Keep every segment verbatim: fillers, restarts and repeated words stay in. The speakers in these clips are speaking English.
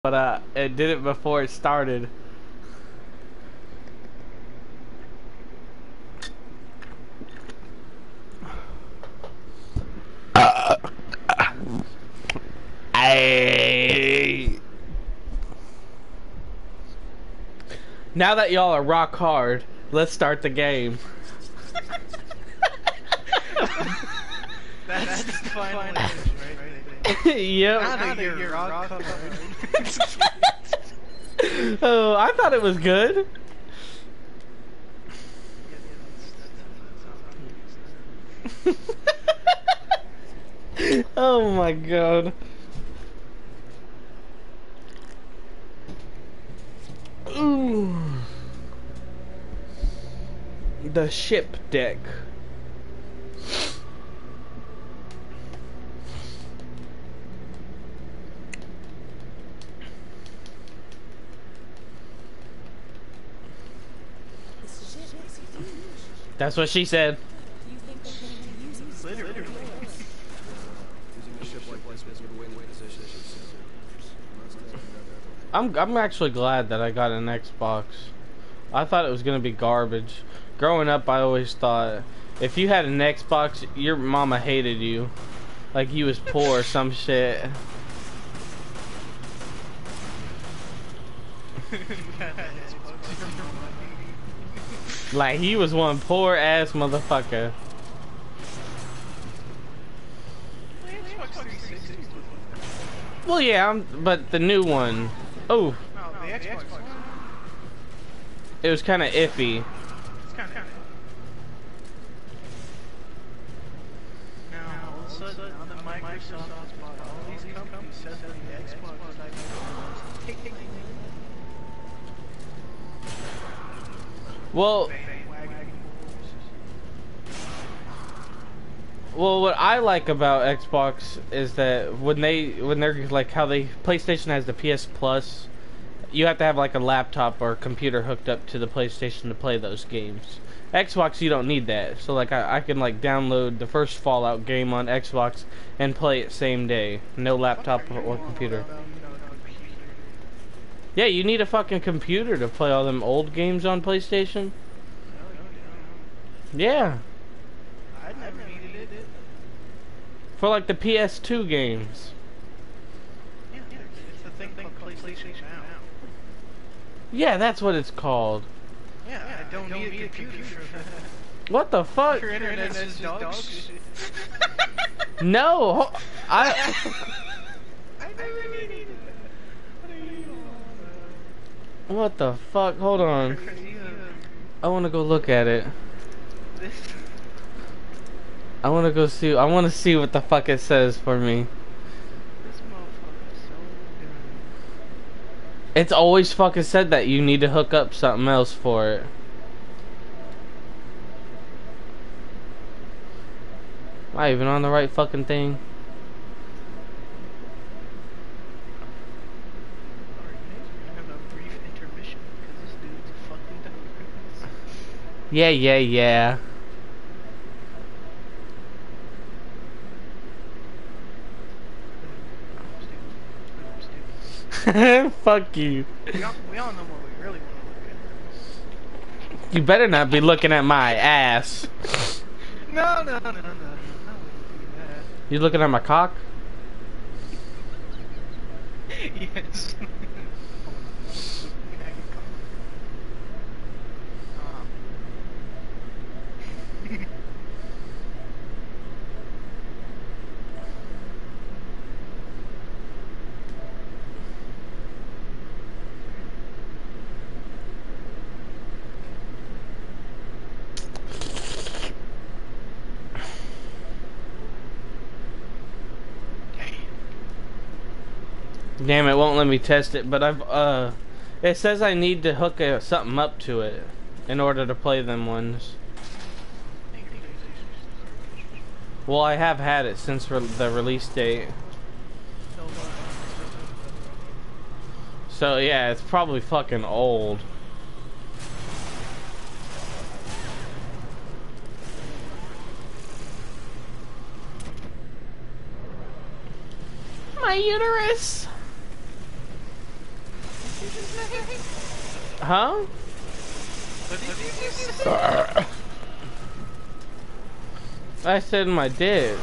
but uh, it did it before it started. Uh, I... Now that y'all are rock hard, let's start the game. That's, That's the final image right there. Yep. Now that you're, you're rock hard. Oh, I thought it was good. Oh my god. Ooh. The ship deck. That's what she said. Literally. I'm I'm actually glad that I got an Xbox. I thought it was gonna be garbage. Growing up, I always thought if you had an Xbox, your mama hated you, like you was poor or some shit. Like he was one poor ass motherfucker. Well, yeah, I'm, but the new one. Oh. No, the Xbox One. It was kind of iffy. It's kind of. Now, all of a sudden, now that Microsoft bought all these companies, suddenly the Xbox is like. Well. Well, what I like about Xbox is that when they, when they're like how they, PlayStation has the P S Plus, you have to have like a laptop or a computer hooked up to the PlayStation to play those games. Xbox, you don't need that. So like I, I can like download the first Fallout game on Xbox and play it same day. No laptop or, or computer. Yeah, you need a fucking computer to play all them old games on PlayStation. Yeah. I never needed it. For like the P S two games. Yeah, it's the thing called PlayStation Now. Yeah, that's what it's called. Yeah, I don't, I don't need, need a computer for that. What the fuck? Your internet's just dog shit. No, I. I never needed it. What are you on? What the fuck? Hold on. I want to go look at it. I want to go see. I want to see what the fuck it says for me. This motherfucker is so good. It's always fucking said that you need to hook up something else for it. Am I even on the right fucking thing? We're gonna have a brief intermission because this dude's a fucking dumbass. Yeah, yeah, yeah. Fuck you. We all, we all know what we really want to look at. You better not be looking at my ass. No, no, no, no, no. You looking at my cock? Yes. Damn, it won't let me test it, but I've, uh, it says I need to hook uh, something up to it in order to play them ones. Well, I have had it since re the release date. So, yeah, it's probably fucking old. My uterus! Huh? What did you say? I said my dick.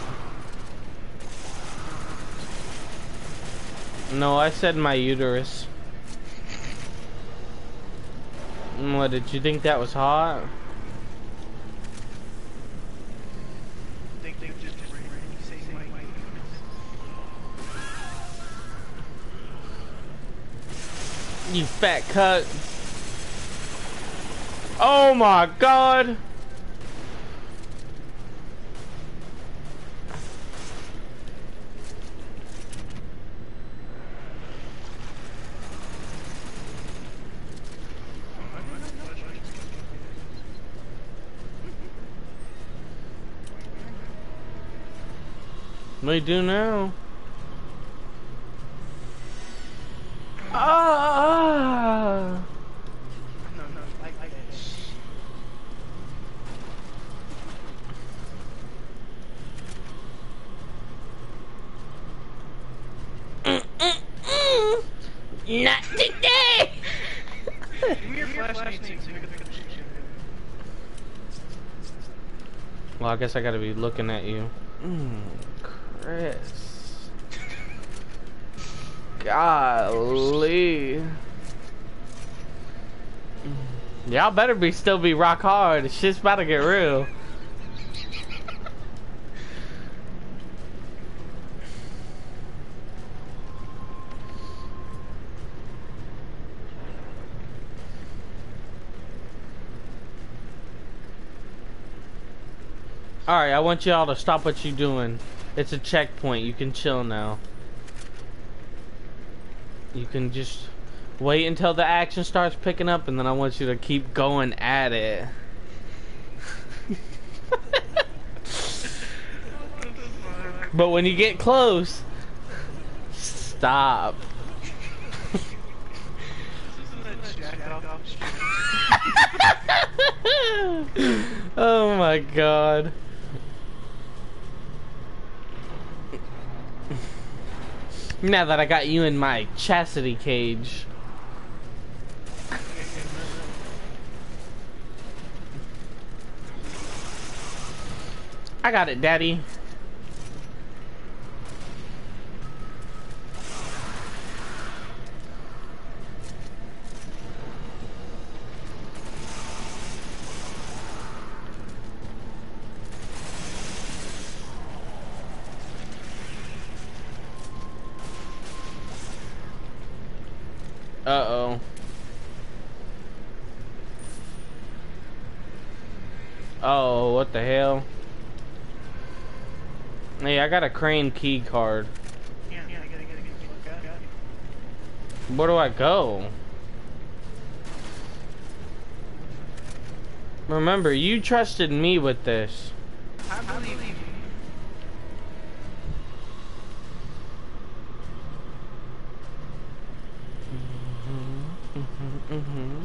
No, I said my uterus. What, did you think that was hot? Think they just randomly say my You fat cunt. Oh my god. We do now. Ah. No, no, I, I get it. Not today. Give me your flashlight so you can pick up the shit. Well, I guess I gotta be looking at you. Mm, Chris. Golly. Y'all better be still be rock hard. Shit's about to get real. Alright, I want y'all to stop what you're doing. It's a checkpoint. You can chill now. You can just wait until the action starts picking up, and then I want you to keep going at it. But when you get close, stop. Oh my god. Now that I got you in my chastity cage. I got it, Daddy. Uh-oh. Oh, what the hell? Hey, I got a crane key card. Yeah, yeah, I gotta, gotta, gotta, gotta. Where do I go? Remember, you trusted me with this. I believe you. Mm-hmm, mm-hmm.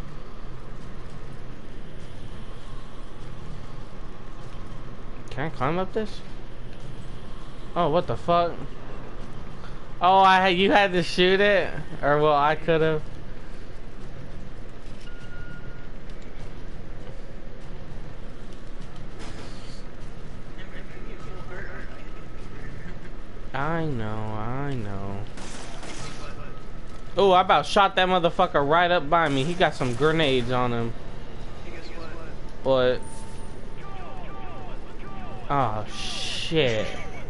Can I climb up this? Oh, what the fuck? Oh, I you had to shoot it? Or well, I could have. I know, I know. Oh, I about shot that motherfucker right up by me. He got some grenades on him. What? Oh, shit.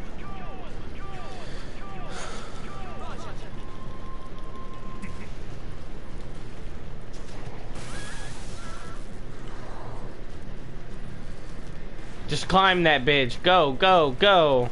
Just climb that bitch. Go, go, go.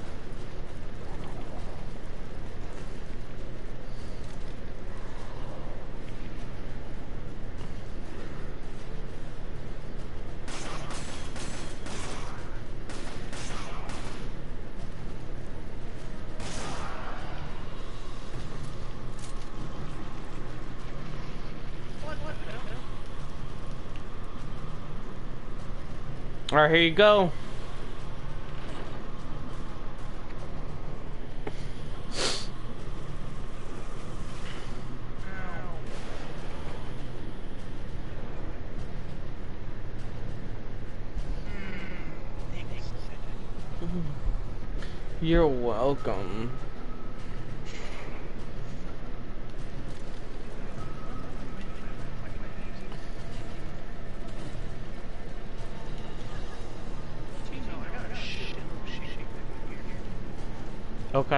Alright, here you go. You're welcome. Okay.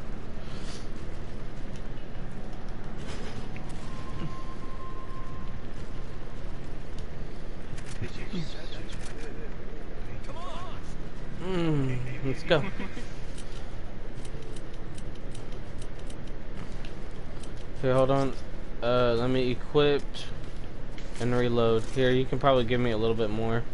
Mm, let's go. Here, hold on. Uh, let me equip and reload. Here, you can probably give me a little bit more.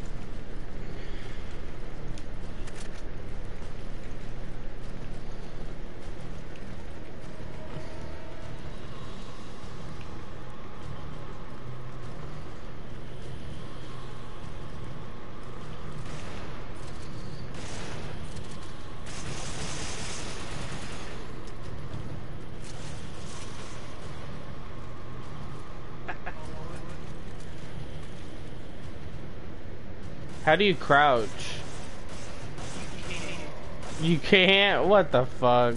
How do you crouch? You can't? What the fuck?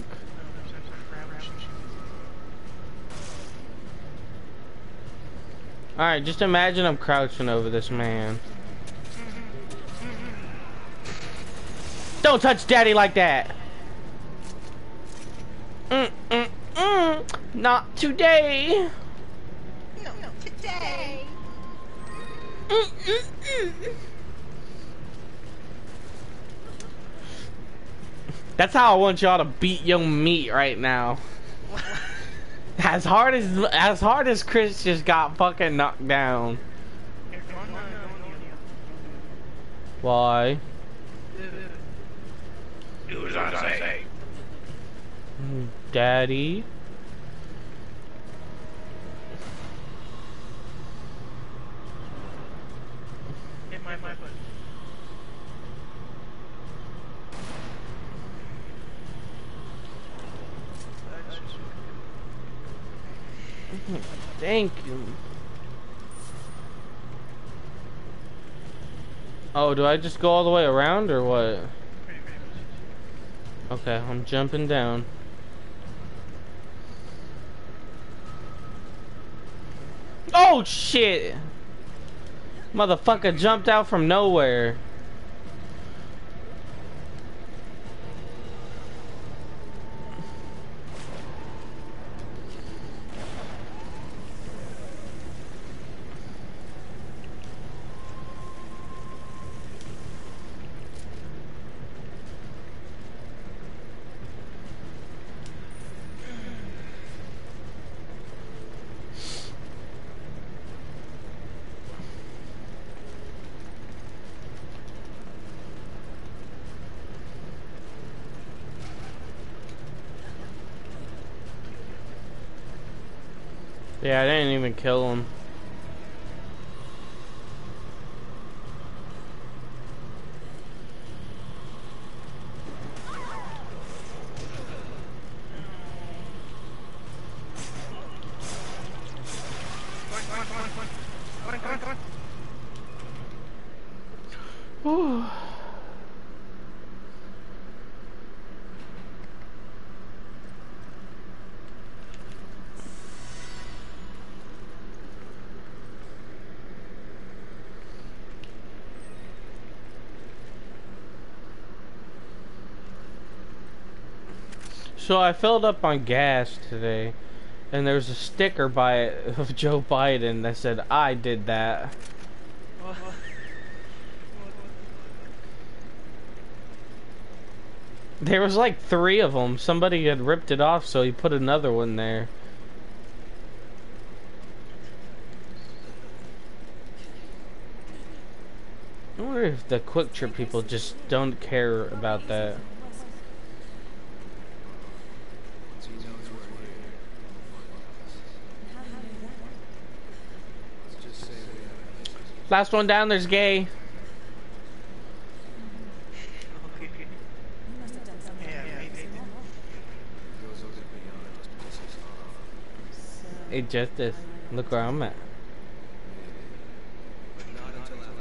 Alright, just imagine I'm crouching over this man. Don't touch daddy like that! Mm, mm, mm. Not today! No, no, today. Mm, mm, mm. That's how I want y'all to beat young meat right now. As hard as as hard as Chris just got fucking knocked down. Why? Do as I say. Daddy. Hit my my foot. Thank you. Oh, do I just go all the way around or what? Okay, I'm jumping down. Oh shit! Motherfucker jumped out from nowhere. Yeah, I didn't even kill him. Whew. So I filled up on gas today, and there's a sticker by it of Joe Biden that said, "I did that." There was like three of them. Somebody had ripped it off, so he put another one there. I wonder if the Quick Trip people just don't care about that. Last one down, there's gay. Hey, Justice, look where I'm at.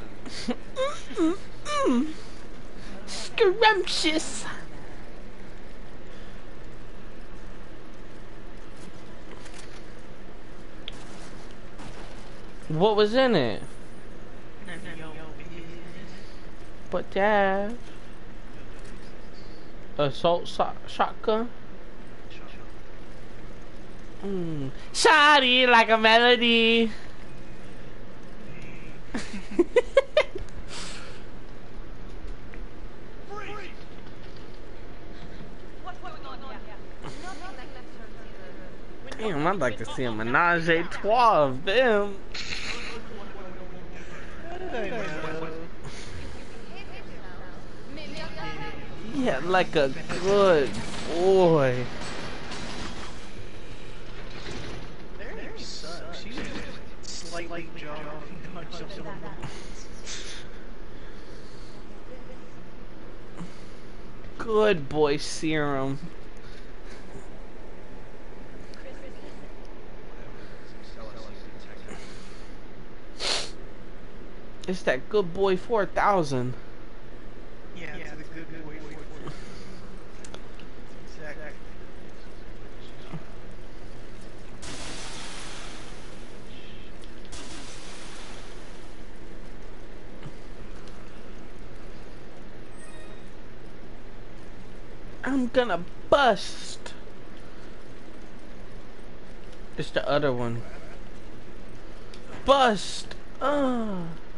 Scrumptious. What was in it? None of your business. But Dad, assault so shotgun. Mm. Shoddy like a melody. Damn, I'd like to see a menage a trois of them. Yeah, like a good boy. There sucks. You just slightly jog and punch someone. Good boy serum. It's that good boy four thousand. Yeah, yeah, the good boy. Exactly. I'm gonna bust. It's the other one. Bust. Uh.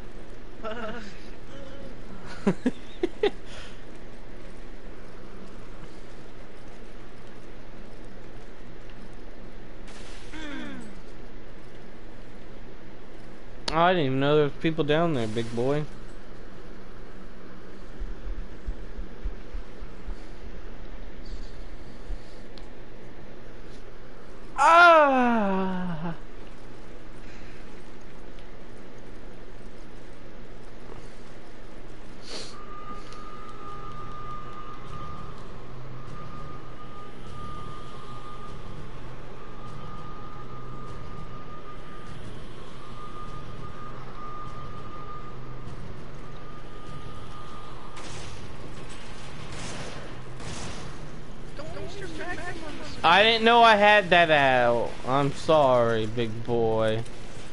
Oh, I didn't even know there was people down there, big boy. Ah! I didn't know I had that out. I'm sorry, big boy.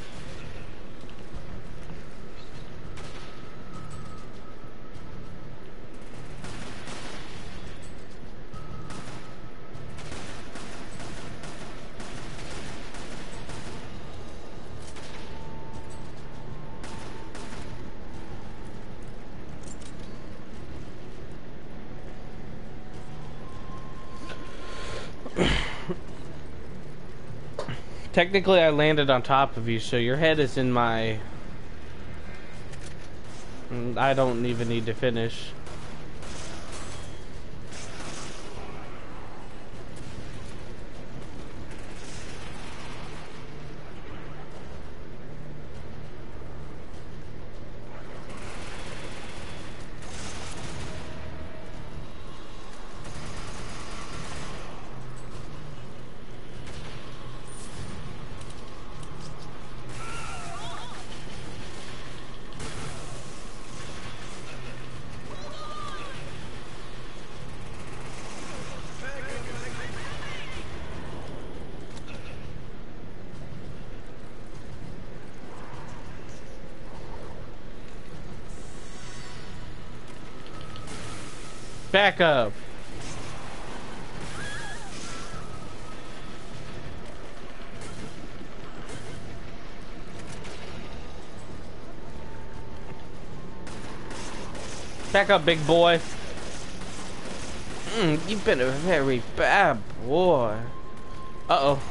Technically, I landed on top of you, so your head is in my... I don't even need to finish. Back up. Back up, big boy. Mm, you've been a very bad boy. Uh-oh.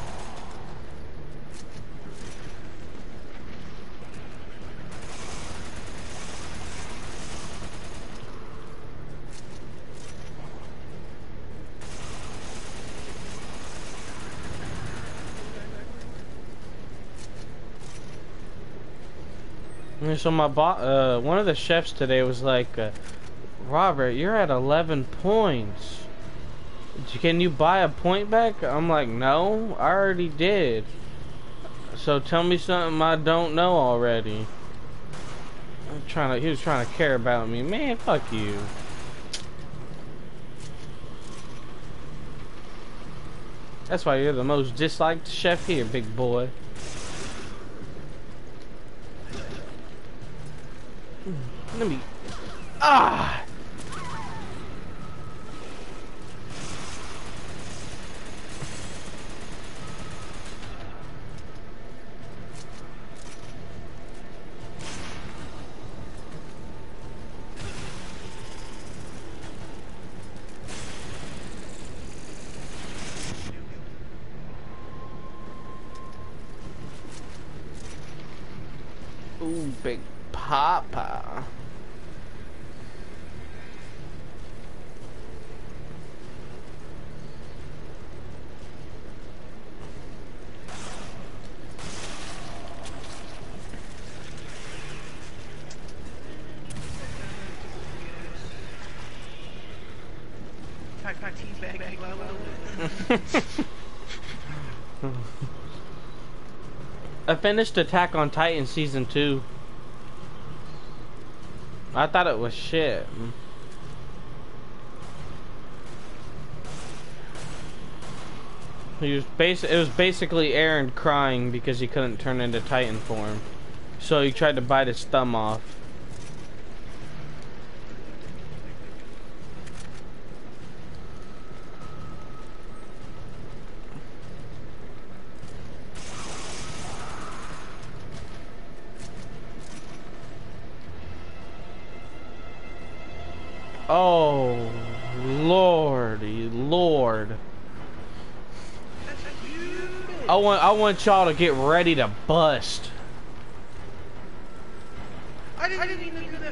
So my bo uh, one of the chefs today was like, uh, Robert, you're at eleven points. Can you buy a point back? I'm like, no, I already did. So tell me something I don't know already. I'm trying to. He was trying to care about me. Man, fuck you. That's why you're the most disliked chef here, big boy. Let me. Ah! Ooh, Big Papa. Pack, pack, tea bag, bag, bag, I finished Attack on Titan season two. I thought it was shit. He was bas it was basically Eren crying because he couldn't turn into Titan form. So he tried to bite his thumb off. Oh, lordy, lord. I want, I want y'all to get ready to bust. I didn't, I didn't even do that.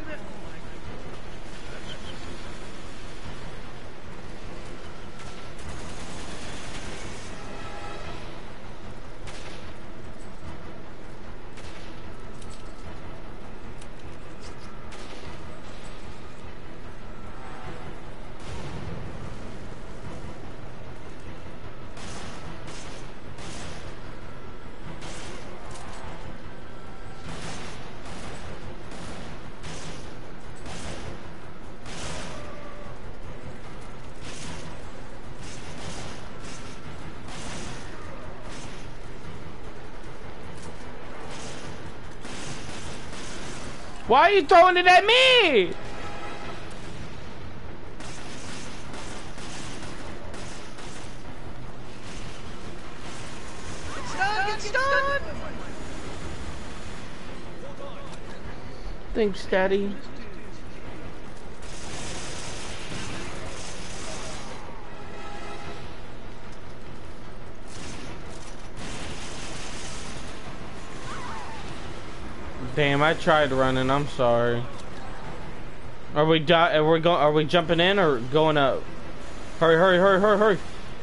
Why are you throwing it at me? It's done, it's done! Thanks, Daddy. Damn, I tried running. I'm sorry. Are we di are we going? Are we jumping in or going up? Hurry, hurry, hurry, hurry, hurry!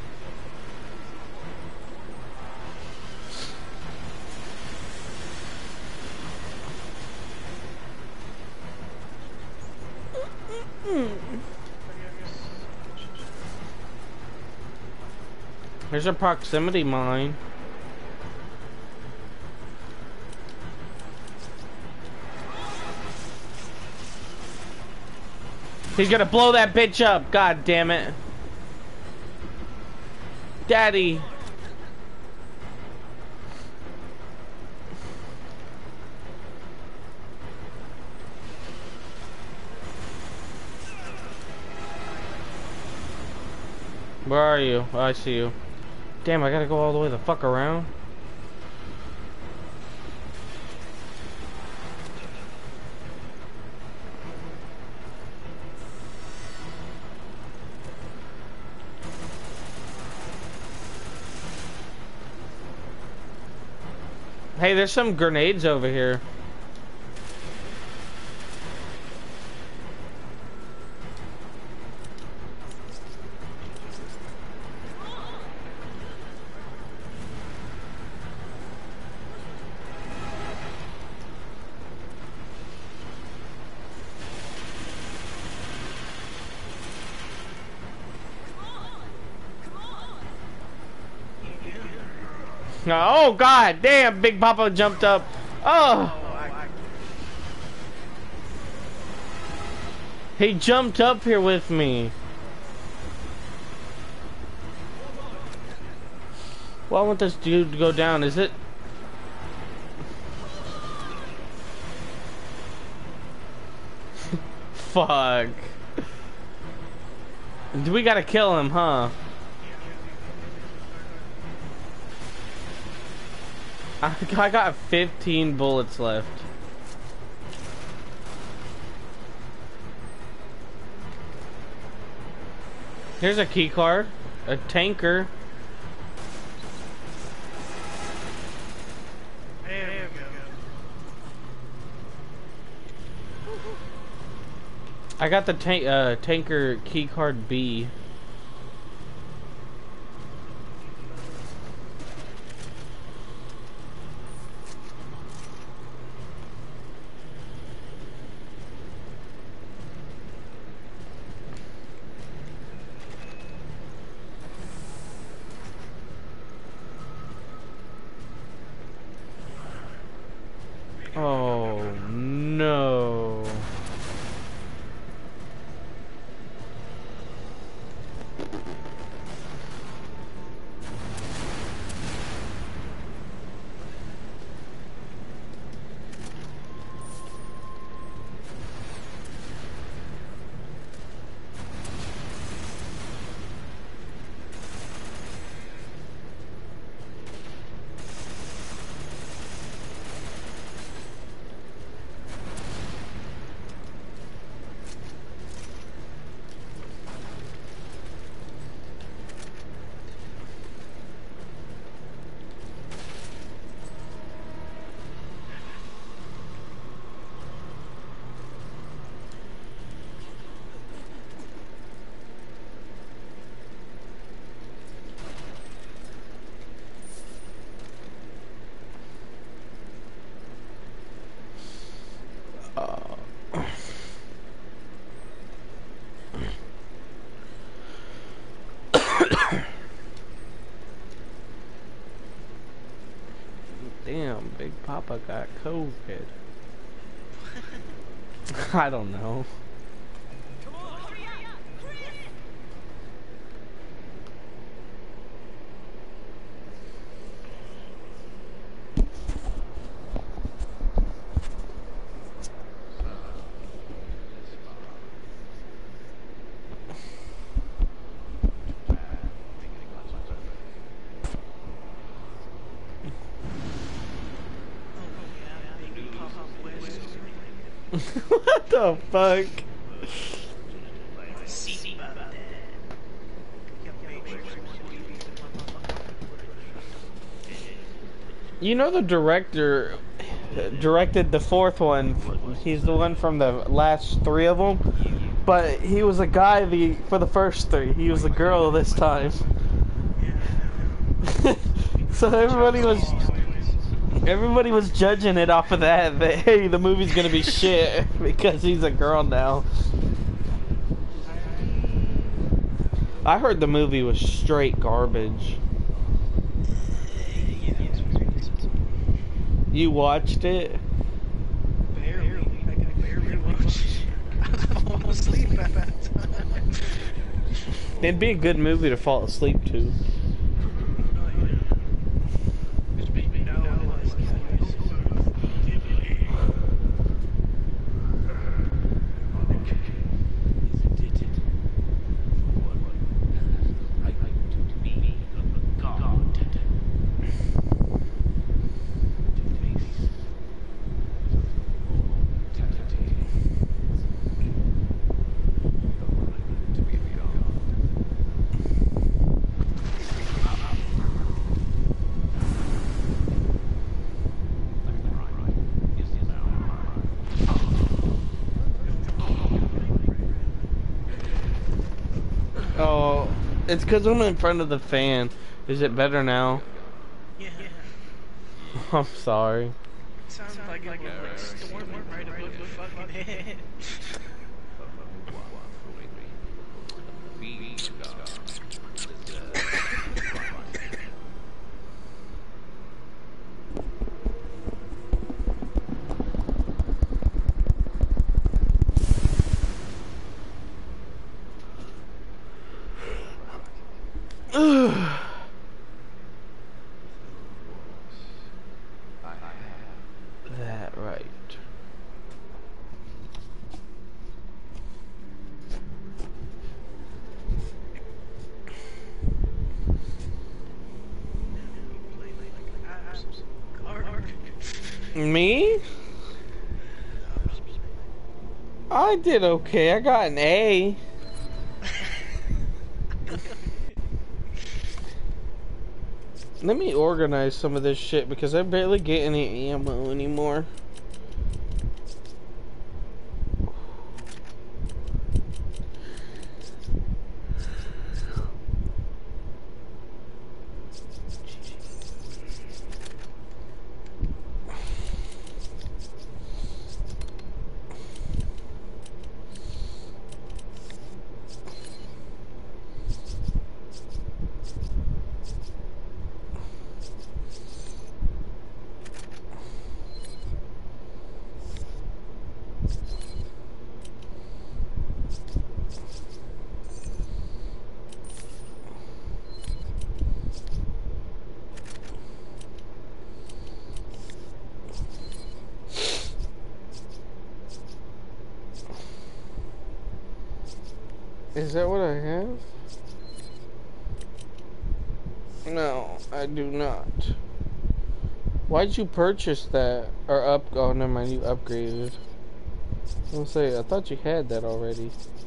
There's a proximity mine. He's gonna blow that bitch up. God damn it. Daddy. Where are you? Oh, I see you. Damn, I gotta go all the way the fuck around. Hey, there's some grenades over here. Oh god damn, Big Papa jumped up. Oh, he jumped up here with me. Well, I want this dude to go down. Is it? fuck. We gotta kill him, huh? I I got fifteen bullets left. Here's a key card, a tanker. There we go. I got the tank uh, tanker key card B. Oh no. Damn, Big Papa got COVID. I don't know. What the fuck? You know the director directed the fourth one. He's the one from the last three of them. But he was a guy the for the first three. He was a girl this time. So everybody was everybody was judging it off of that. That hey, the movie's gonna be shit because he's a girl now. I heard the movie was straight garbage. You watched it? Barely. I can barely watch. I fall asleep at that time. It'd be a good movie to fall asleep to. Oh, it's because I'm in front of the fan. Is it better now? Yeah. I'm sorry. Sounds like like a like storm right above your fucking head. That right. Me? I did okay. I got an A. Let me organize some of this shit because I barely get any ammo anymore. Is that what I have? No, I do not. Why'd you purchase that? Or up? Oh, never mind. You upgraded. I was gonna say, I thought you had that already.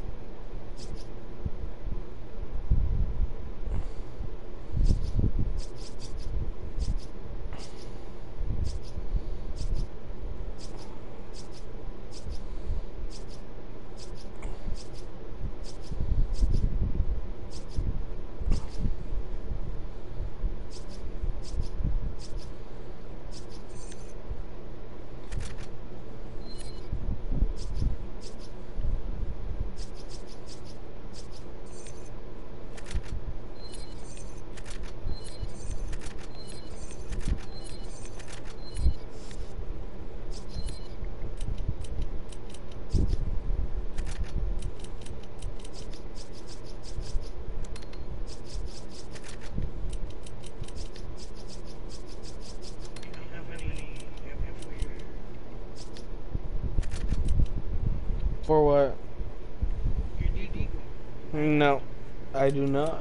For what? No, I do not.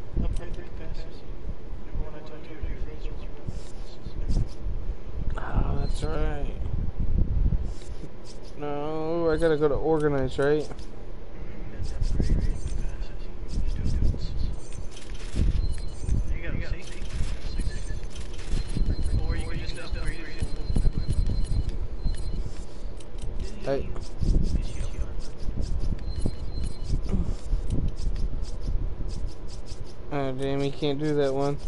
Oh, that's right. No, I gotta go to organize, right? Hey. Oh damn, he can't do that one.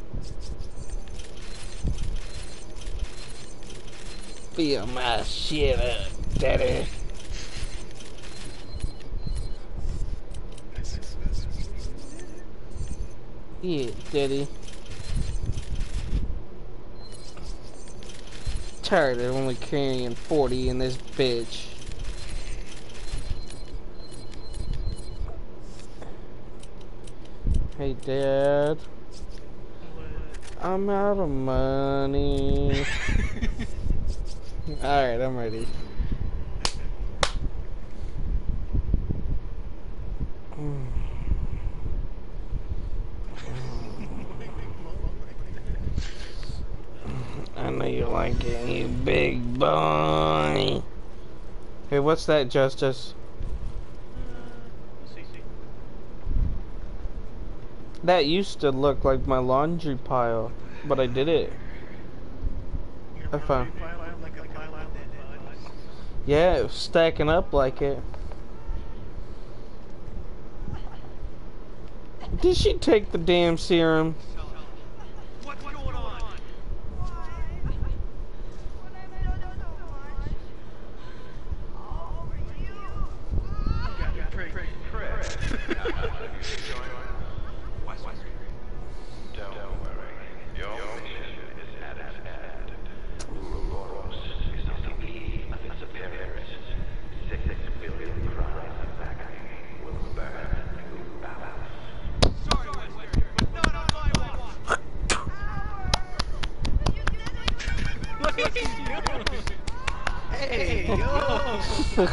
Feel my shit up, daddy. Yeah, daddy. Tired of only carrying forty in this bitch. Hey, Dad. I'm out of money. Alright, I'm ready. I know you like it, you big boy. Hey, what's that, Justice? That used to look like my laundry pile, but I did it. I found. Yeah, it was stacking up like it. Did she take the damn serum? What's going on? You're pretty, pretty, Don't worry, your mission is at its end. Ouroboros is on the eve of its appearance. Six billion crimes of agony will burn through balance. Sorry, Wesker, but not on my watch. Look at you! Hey, yo!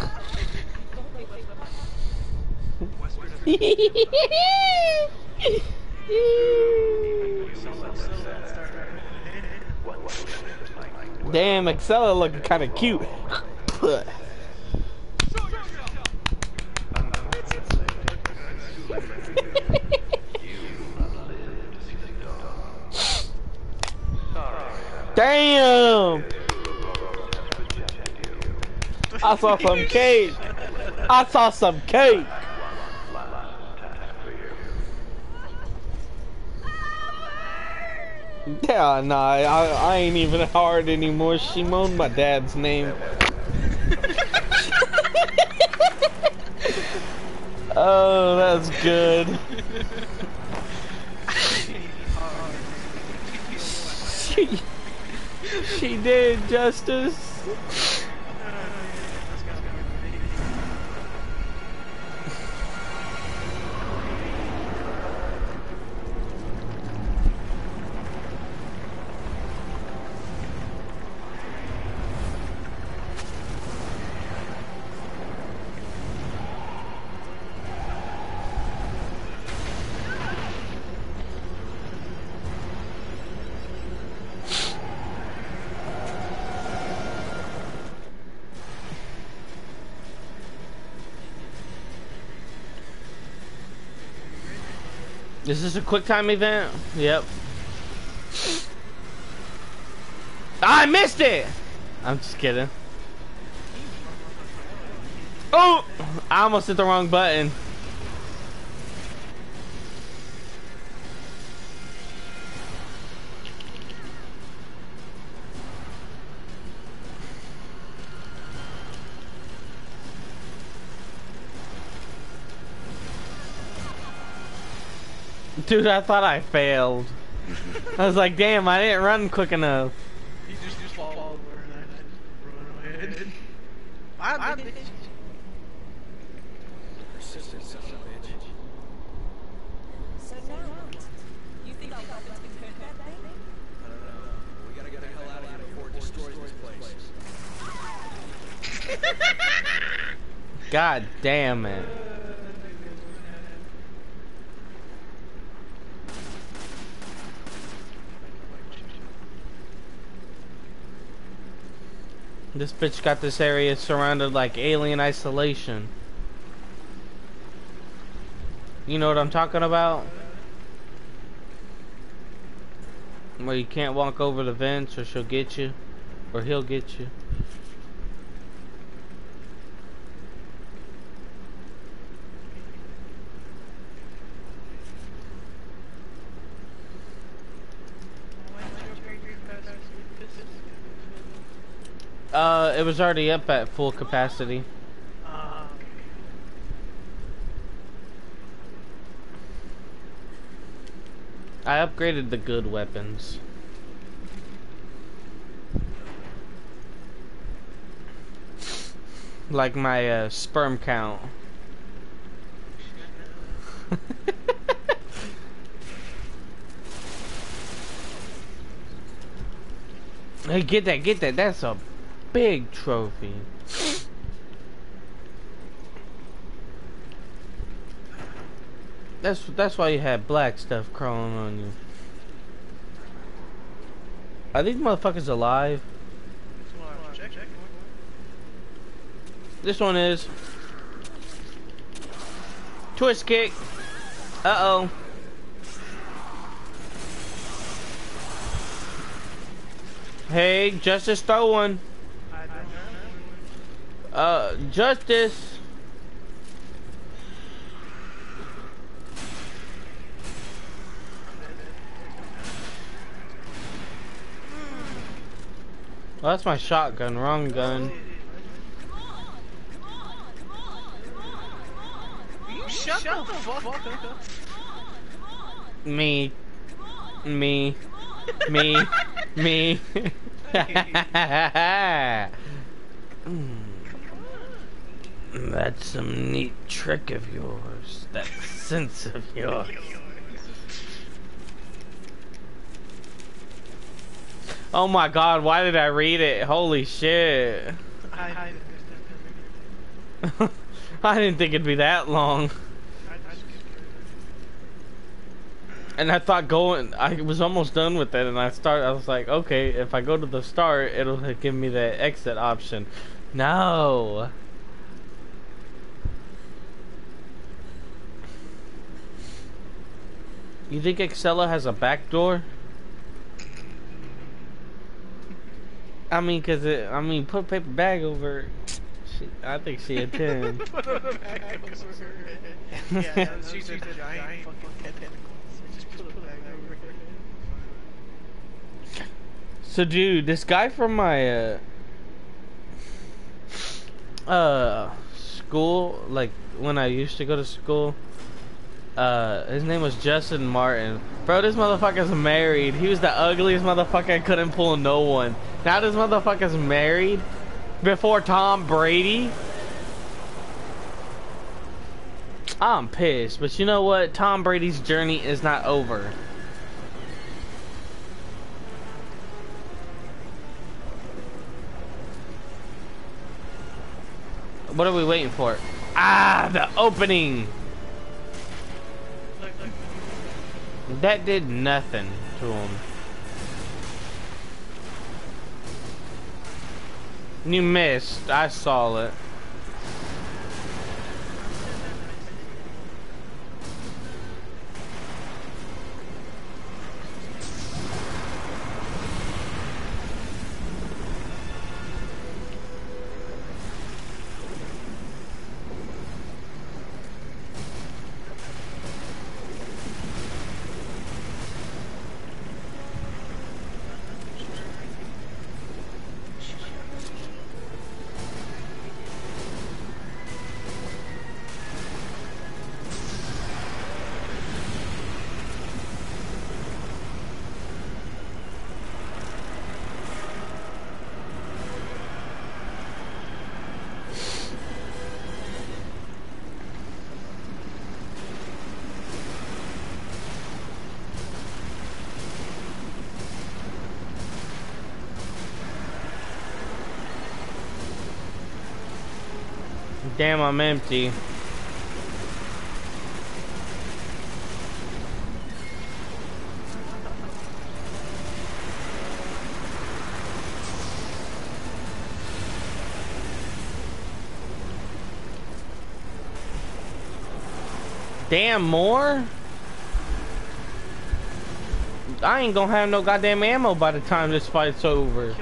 Damn, Excella looking kind of cute. Damn! I saw some cake. I saw some cake. Yeah, nah, I, I ain't even hard anymore. She moaned my dad's name. Oh, that's good. she, she did, Justice. Is this a quick time event? Yep. I missed it! I'm just kidding. Oh! I almost hit the wrong button. Dude, I thought I failed. I was like, damn, I didn't run quick enough. You just, just fall over and I just run ahead. I'm bitch. Persistent son of a bitch. So now what? You think our weapons can hurt that thing? I don't know. We gotta get the hell out of here before it destroys this place. God damn it. This bitch got this area surrounded like alien isolation. You know what I'm talking about? Where you can't walk over the vents or she'll get you. Or he'll get you. Uh, it was already up at full capacity. Uh, I upgraded the good weapons. Like my uh, sperm count. Hey, get that, get that. That's a big trophy. That's that's why you had black stuff crawling on you. Are these motherfuckers alive? check, check. This one is. Twist kick. Uh oh. Hey, Justice, throw one. Uh, Justice. Well, that's my shotgun, wrong gun. You shut the fuck up. Me. Me. Me. Me. Mm. That's some neat trick of yours. That sense of yours. Oh my god, why did I read it? Holy shit. I, I didn't think it'd be that long. And I thought going, I was almost done with it, and I start. I was like, okay, if I go to the start, it'll give me the exit option. No. You think Excella has a back door? I mean, cause it. I mean, put a paper bag over it. She, I think she a ten. Put a bag over it. Yeah, she's a giant fucking tentacles. Just put a bag over it. So, dude, this guy from my uh, uh school, like when I used to go to school, uh, his name was Justin Martin. Bro, this motherfucker's married. He was the ugliest motherfucker. I couldn't pull no one. Now this motherfucker's married before Tom Brady. I'm pissed, but you know what? Tom Brady's journey is not over. What are we waiting for? Ah, the opening. That did nothing to him. You missed. I saw it. Damn, I'm empty. Damn, more? I ain't gonna have no goddamn ammo by the time this fight's over.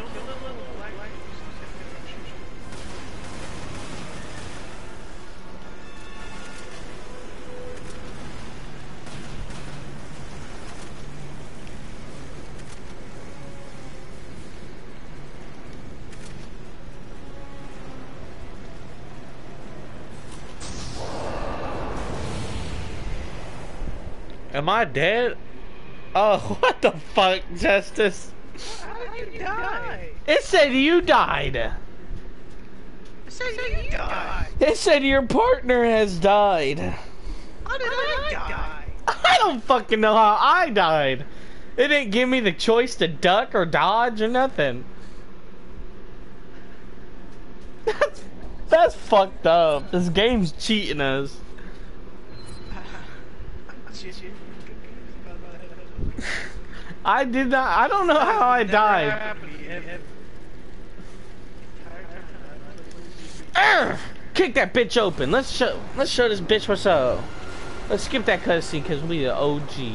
Am I dead? Oh, what the fuck, Justice? How did you die? It said you died. I said you died. It said your partner has died. How did I die? I don't fucking know how I died. It didn't give me the choice to duck or dodge or nothing. That's, that's fucked up. This game's cheating us. I did not. I don't know how I died. Urgh! Kick that bitch open. Let's show. Let's show this bitch what's up. Let's skip that cutscene because we the O G.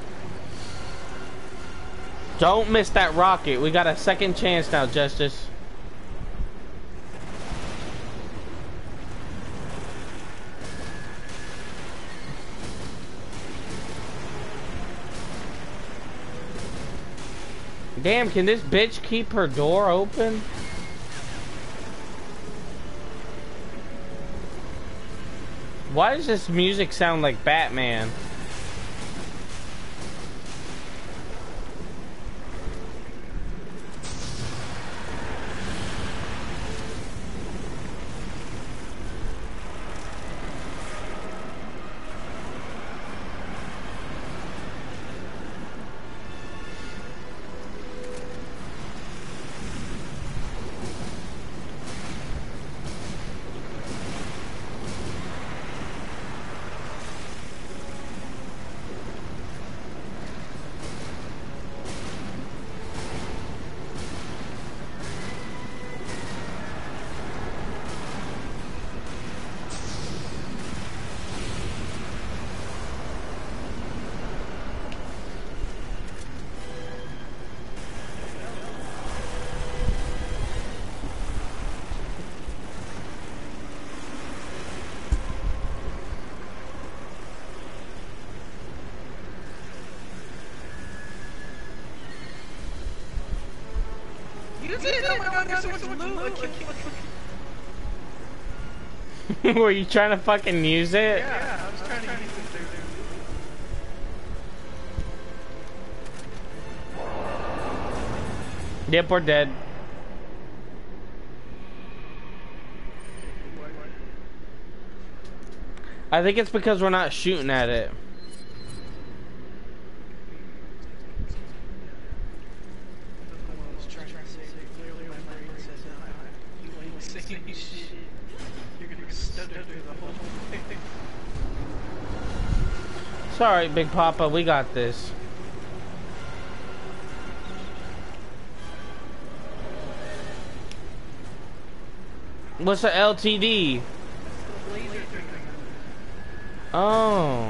Don't miss that rocket. We got a second chance now, Justice. Damn, can this bitch keep her door open? Why does this music sound like Batman? oh my god, there's so much loot! Like, you can't- Were you trying to fucking use it? Yeah, I was trying to use it. Yep, we're dead. I think it's because we're not shooting at it. It's alright, Big Papa, we got this. What's the L T D? Oh.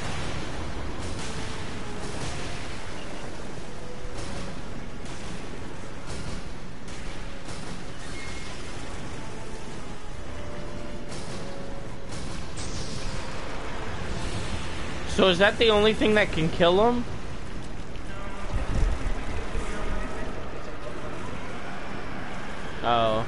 So is that the only thing that can kill him? Oh.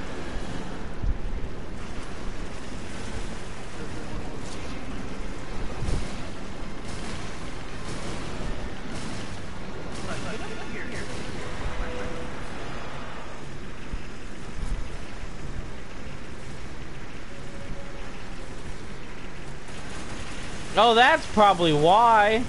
Oh, that's probably why.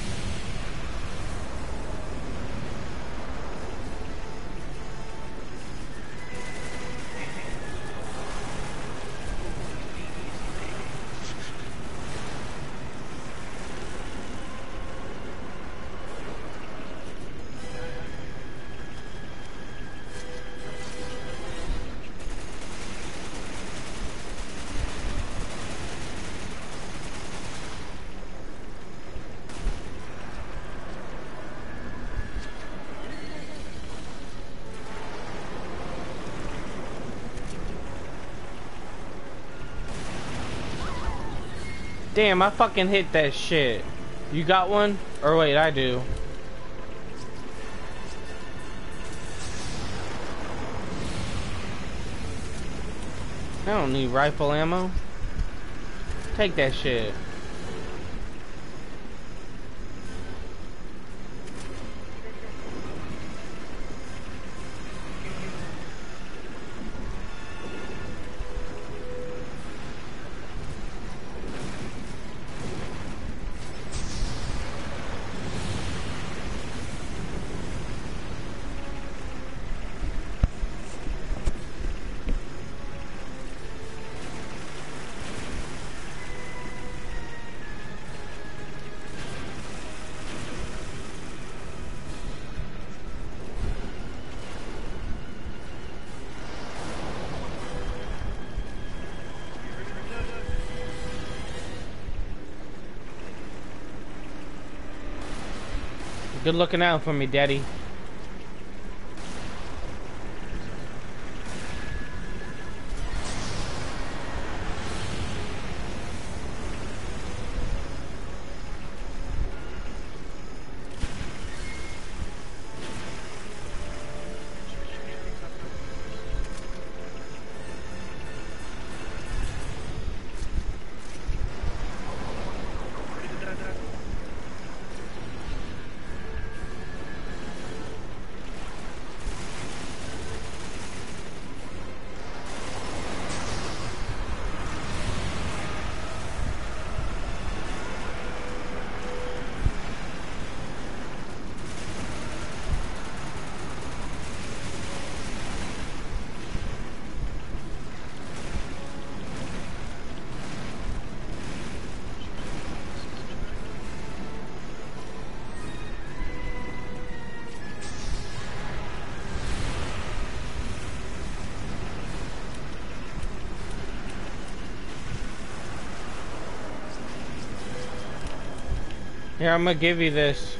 Damn, I fucking hit that shit. You got one? Or wait, I do. I don't need rifle ammo. Take that shit. Good looking out for me, Daddy. Here, I'm gonna give you this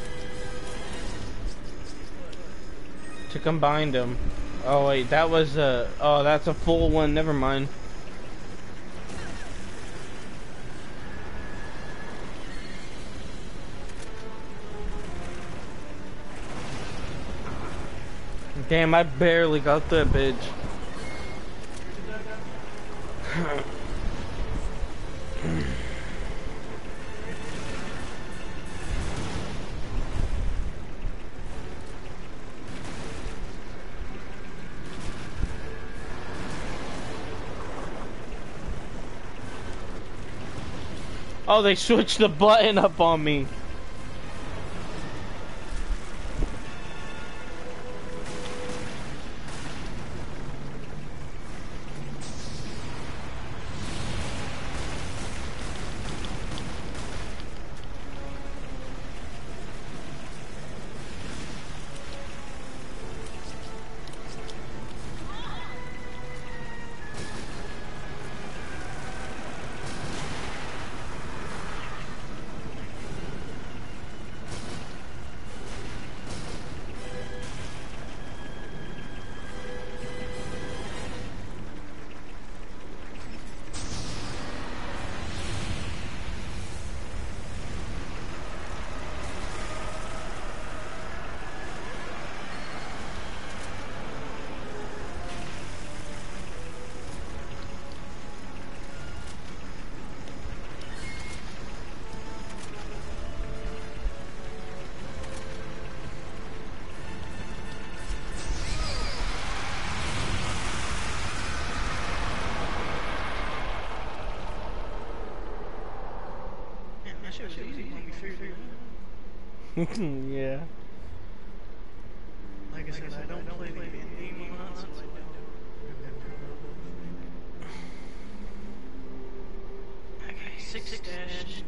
to combine them. Oh wait, that was a. Oh, that's a full one. Never mind. Damn, I barely got that bitch. Oh, they switched the button up on me. That shit was easy when we figured it out. Yeah. Like I said, I don't play the game a lot, so I don't remember. Okay, six dash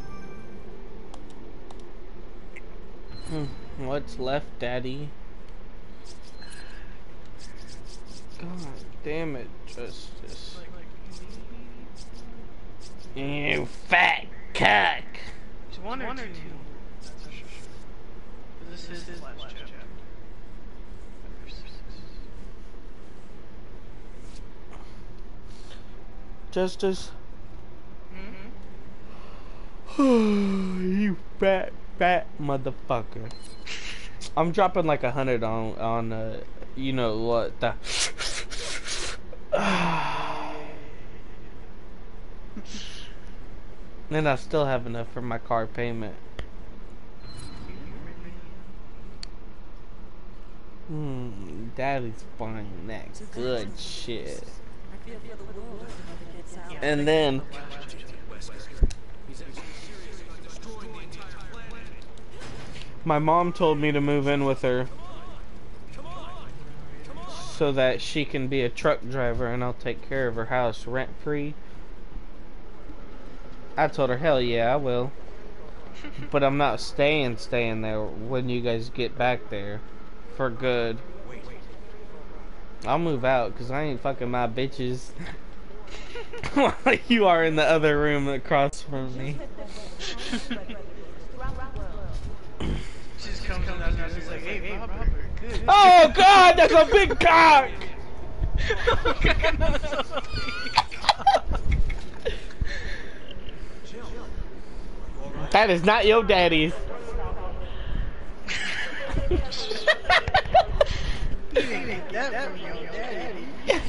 two. Hmm. What's left, Daddy? God damn it, Justice. You fat cuck! It's one or two. That's for sure. This is his last chapter. Justice? Mm-hmm. You fat, fat motherfucker. I'm dropping like a hundred on, on, uh, you know what, the... And I still have enough for my car payment. Hmm, Daddy's buying that good shit. I feel for the world if it never gets out. And then, my mom told me to move in with her so that she can be a truck driver and I'll take care of her house rent free. I told her, hell yeah, I will. But I'm not staying, staying there when you guys get back there for good. I'll move out because I ain't fucking my bitches. You are in the other room across from me. She's coming out and she's like, hey, Robert, good. Oh god, that's a big cock! That is not your daddy's. You didn't get that from your daddy.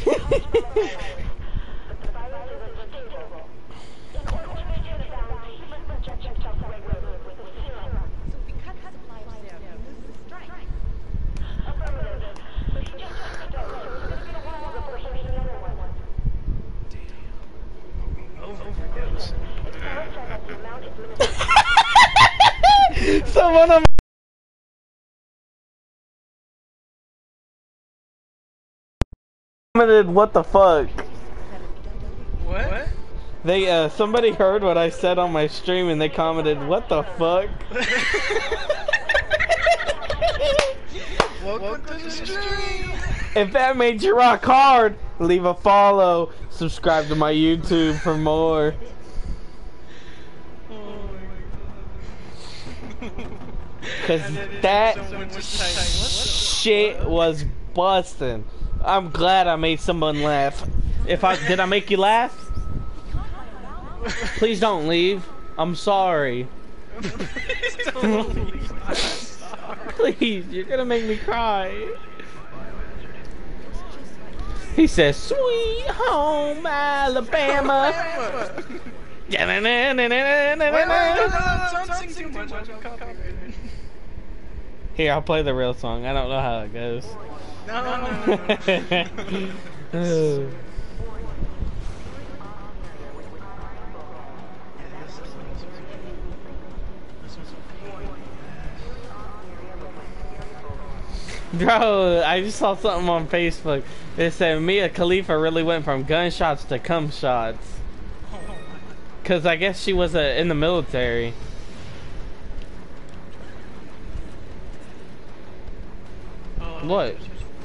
Overdose. Someone on commented, what the fuck? What? They, uh, somebody heard what I said on my stream and they commented, what the fuck? Welcome to the stream. If that made you rock hard, leave a follow, subscribe to my YouTube for more. Cause that shit was busting. I'm glad I made someone laugh. If I did I make you laugh? Please don't leave. I'm sorry. Please don't leave. I'm sorry. Please, you're gonna make me cry. He says, "Sweet home Alabama." Yeah, na na na na na na na. Here, I'll play the real song. I don't know how it goes. No, no, no, no. Bro, I just saw something on Facebook. It said Mia Khalifa really went from gunshots to cum shots. Cause I guess she was uh, in the military. What?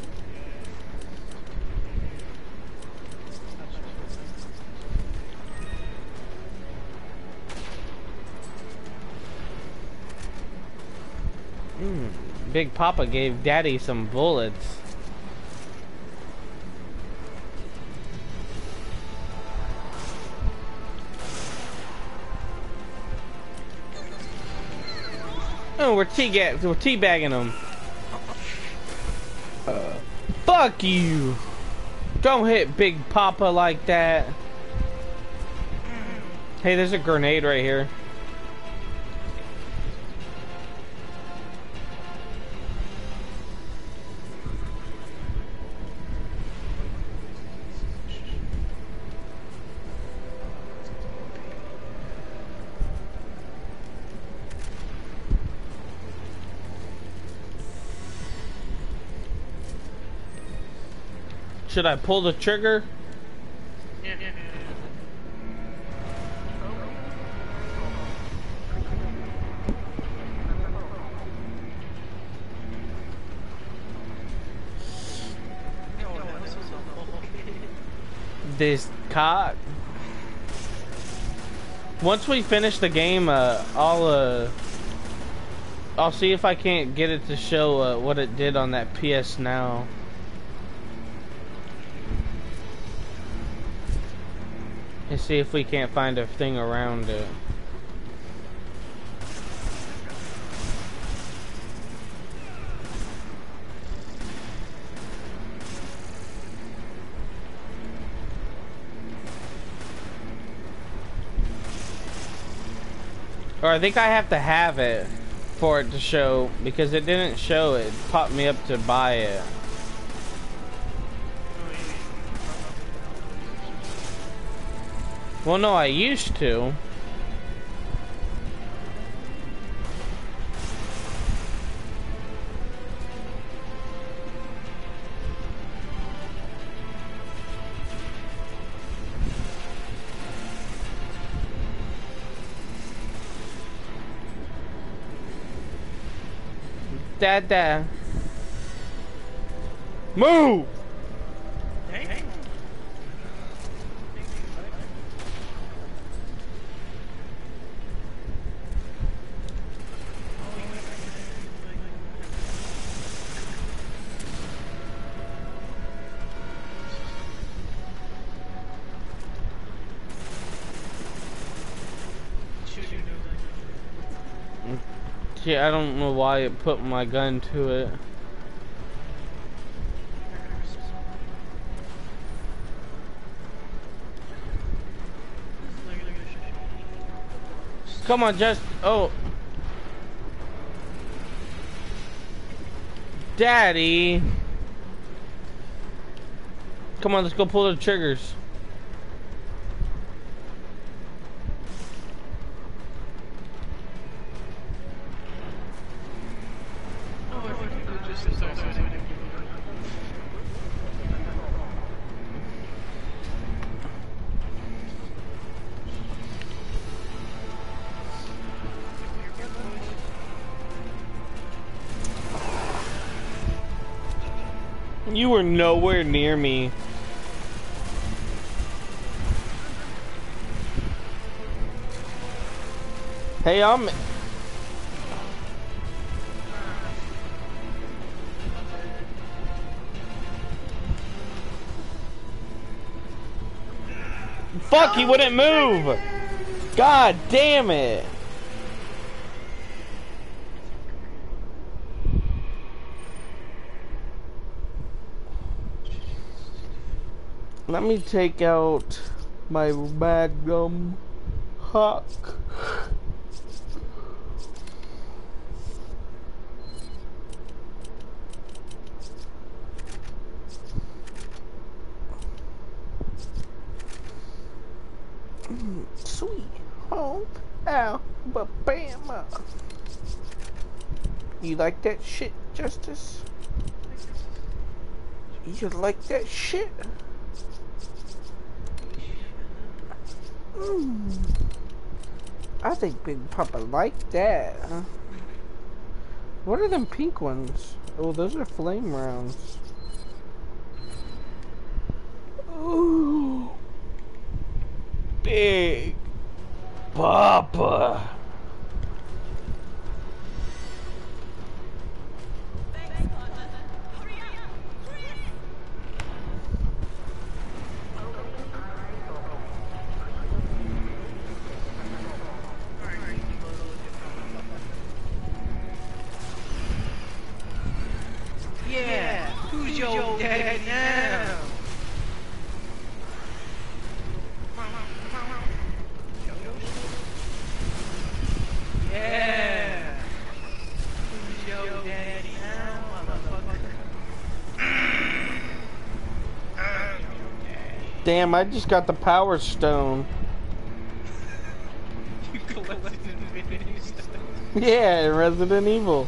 Mm, Big Papa gave Daddy some bullets. Oh, we're tea we're teabagging them. Uh, fuck you! Don't hit Big Papa like that. Hey, there's a grenade right here. Should I pull the trigger? Yeah, yeah, yeah. This cock. Once we finish the game, uh, I'll uh, I'll see if I can't get it to show uh, what it did on that P S Now. And see if we can't find a thing around it. Or I think I have to have it for it to show, because it didn't show it. It popped me up to buy it. Well, no, I used to. Dada. Move! Hey. Yeah, I don't know why it put my gun to it. Come on, just oh, Daddy. Come on, let's go pull the triggers. You were nowhere near me. Hey, I'm... Fuck, he wouldn't move! God damn it! Let me take out my Magnum Hawk. Sweet home Alabama. You like that shit, Justice? You like that shit? Mm. I think Big Papa like that. What are them pink ones? Oh, those are flame rounds. Ooh. Big Papa. Yeah, who's your daddy now? Yeah, who's your daddy now, motherfucker? Damn, I just got the Power Stone. You collected Infinity Stones. Yeah, in Resident Evil.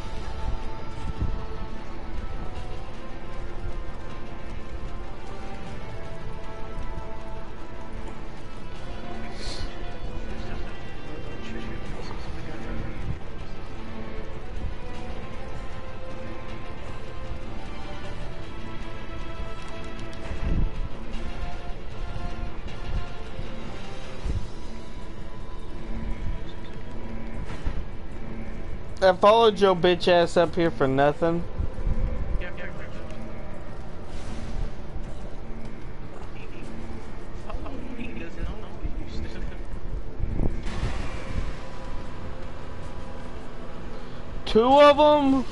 I followed your bitch ass up here for nothing. Yeah, yeah, Two of them?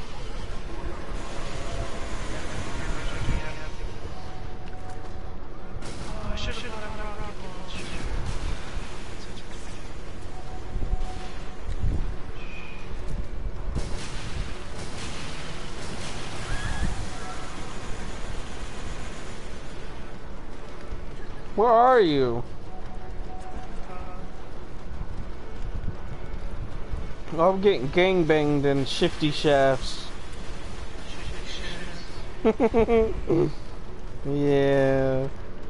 Oh, I should have got a rocket launcher. Where are you? I'm getting gangbanged in shifty shafts. Yeah.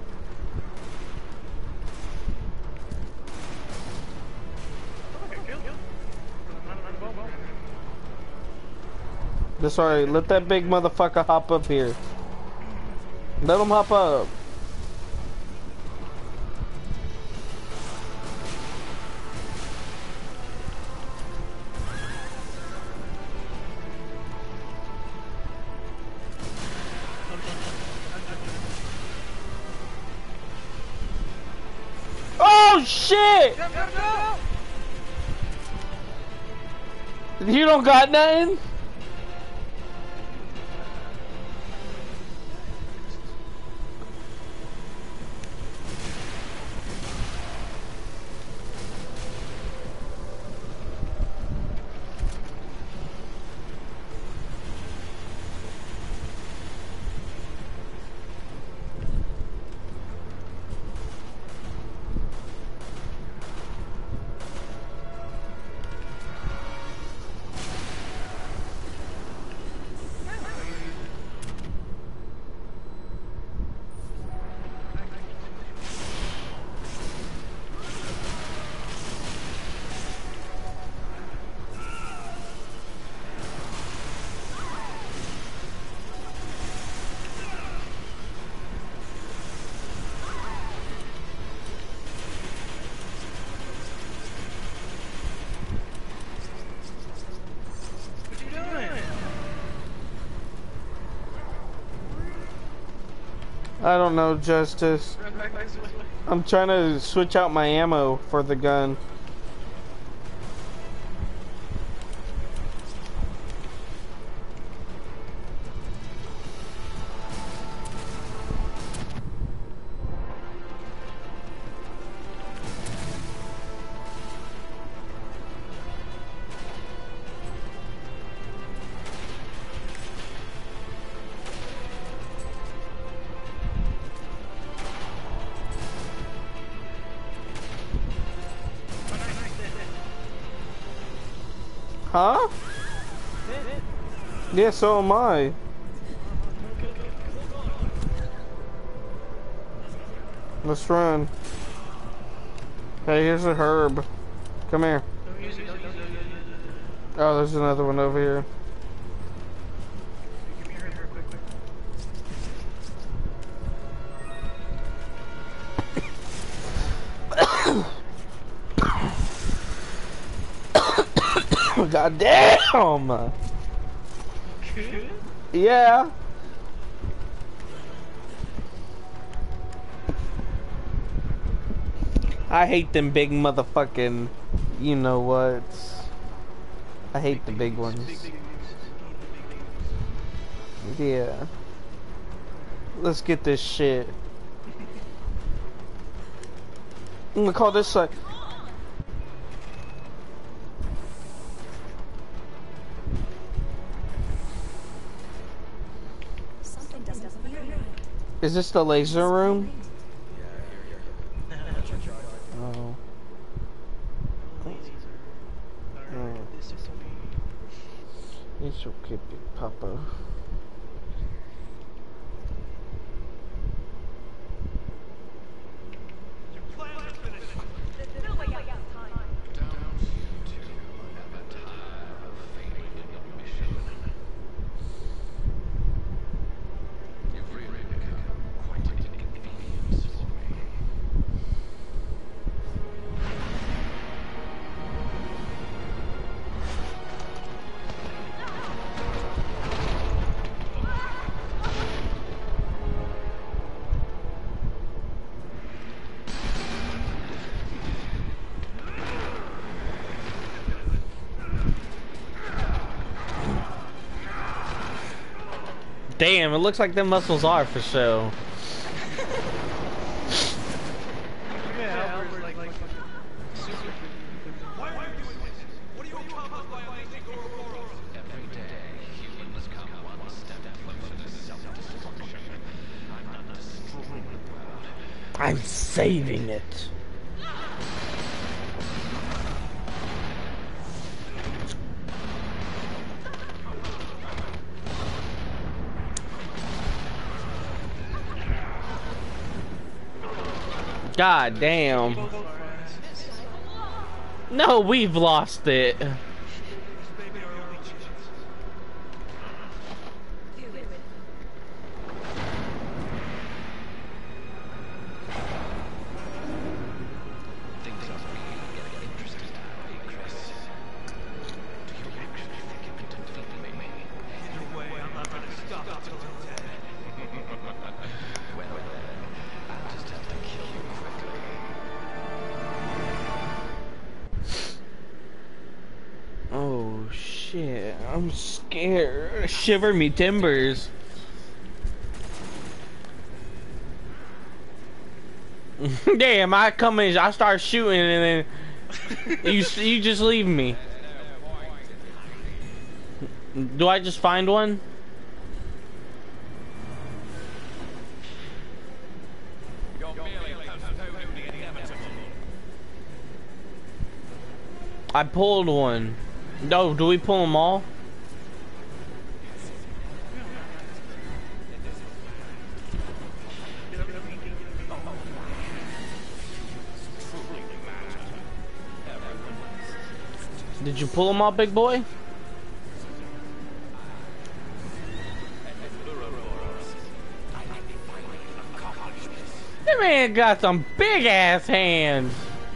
That's alright, let that big motherfucker hop up here. Let him hop up. Oh shit! You don't got nothing? I don't know, Justice. I'm trying to switch out my ammo for the gun. Huh? Yeah, so am I. Let's run. Hey, here's a herb. Come here. Don't use it, don't use it, don't use it. Oh, there's another one over here. Give me your herb real quick. God damn! Yeah. I hate them big motherfucking, you know what? I hate the big ones. Yeah. Let's get this shit. I'm gonna call this side. Something doesn't feel right. Is this the laser room? Oh. Oh. It's okay, Big Papa. Damn, it looks like them muscles are for show. Yeah, Albert's like, like super. Why are you doing this? What are you accomplished by unleashing Ouroboros? Every day, humans come one step closer to self-destruction. I'm not destroying the world. I'm saving it. God damn. No, we've lost it. This may be our only chance. Do it. Things are really getting interesting now, eh, Chris? Do you actually think you can defeat me? Either way, I'm not gonna stop until I'm dead. Well then, I'll just have to kill you quickly. Oh shit, I'm scared. Shiver me timbers. Damn, I come in, I start shooting, and then you you just leave me. Do I just find one? You're merely postponing the inevitable. I pulled one. No, do we pull them all? Did you pull them all, big boy? That man got some big ass hands.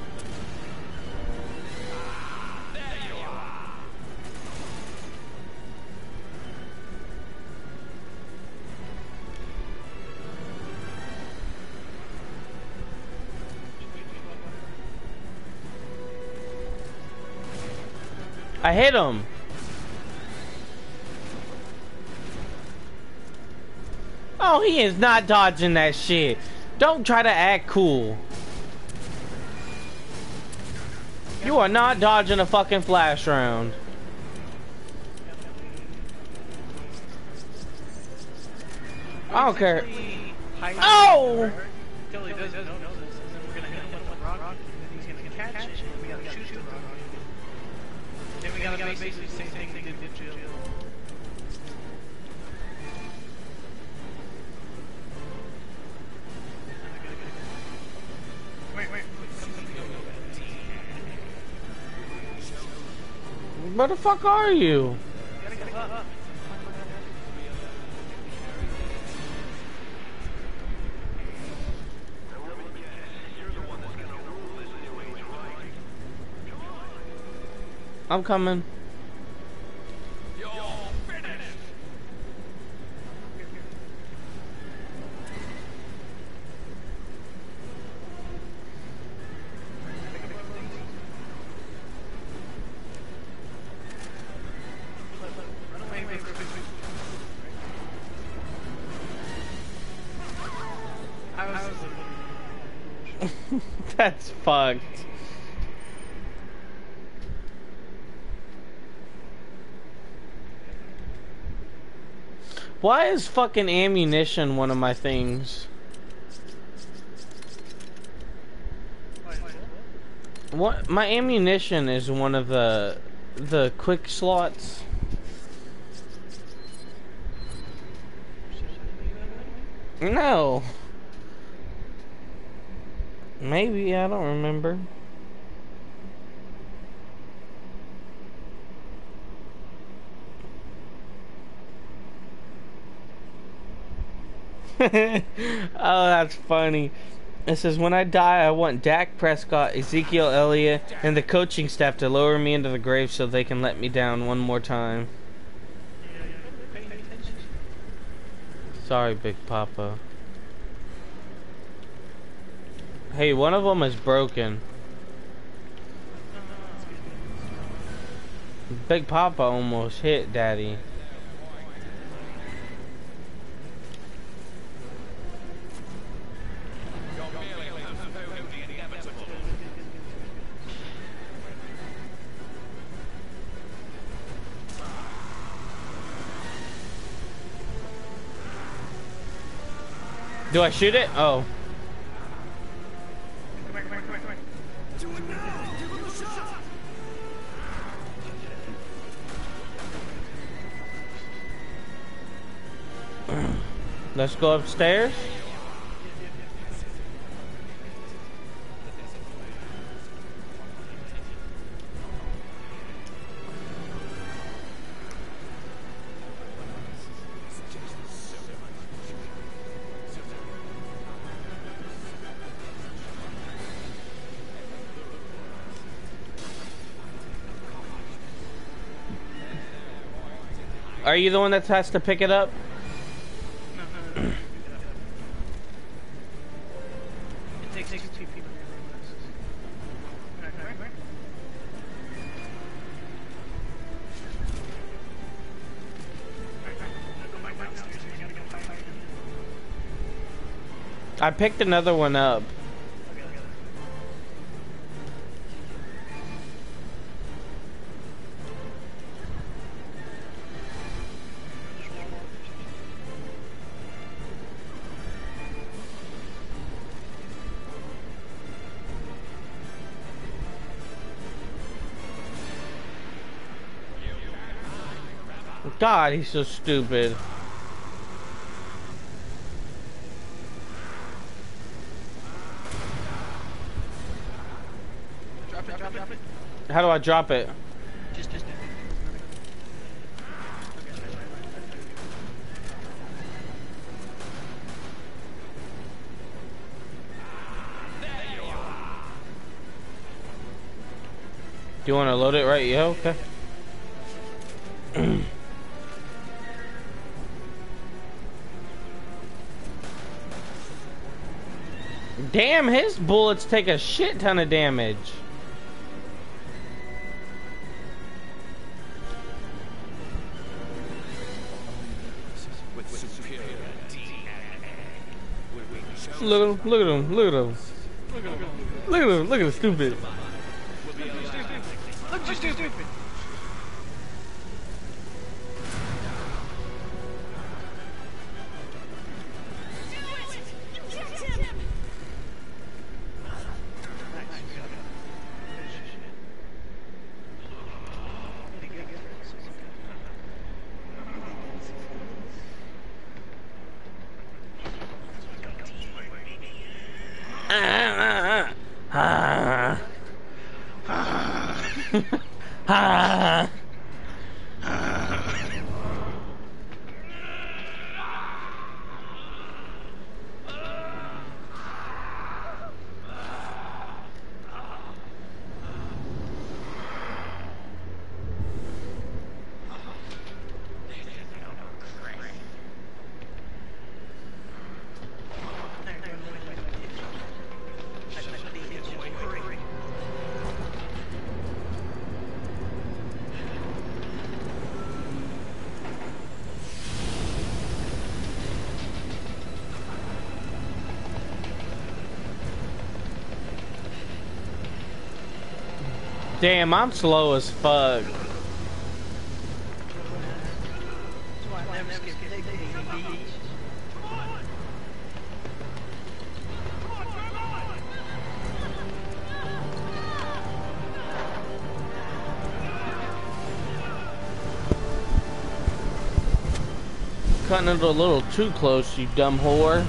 I hit him. Oh, he is not dodging that shit. Don't try to act cool. You are not dodging a fucking flash round. I don't care. Oh! Until he doesn't know this, and then we're gonna hit him with a rock, and then he's gonna catch it, and we gotta shoot the rock. Then we gotta basically the same thing we did with Jill. Wait, wait, Where the fuck are you? gotta go up. I'm coming. You're finished. Run away, wait, wait, wait, wait. I was. That's fucked. Why is fucking ammunition one of my things? What? My ammunition is one of the the quick slots. No. Maybe, I don't remember. Oh, that's funny. It says, when I die, I want Dak Prescott, Ezekiel Elliott, and the coaching staff to lower me into the grave so they can let me down one more time. Sorry, Big Papa. Hey, one of them is broken. Big Papa almost hit Daddy. Do I shoot it? Oh. Come here, come here, come here, come here. Do it now. Give him a shot. Let's go upstairs. Are you the one that has to pick it up? No, no, no. It takes two people. Come here, come here. I picked another one up. God, he's so stupid. Drop it, drop it, drop it. How do I drop it? Just, just. Do you want to load it right? Yeah, okay. Damn, his bullets take a shit ton of damage. With superior D N A. Look at him, look at him, look at him. Look at him, look at him, stupid. Look, you stupid. Ah, ah, ah. Damn, I'm slow as fuck. Cutting it a little too close, you dumb whore.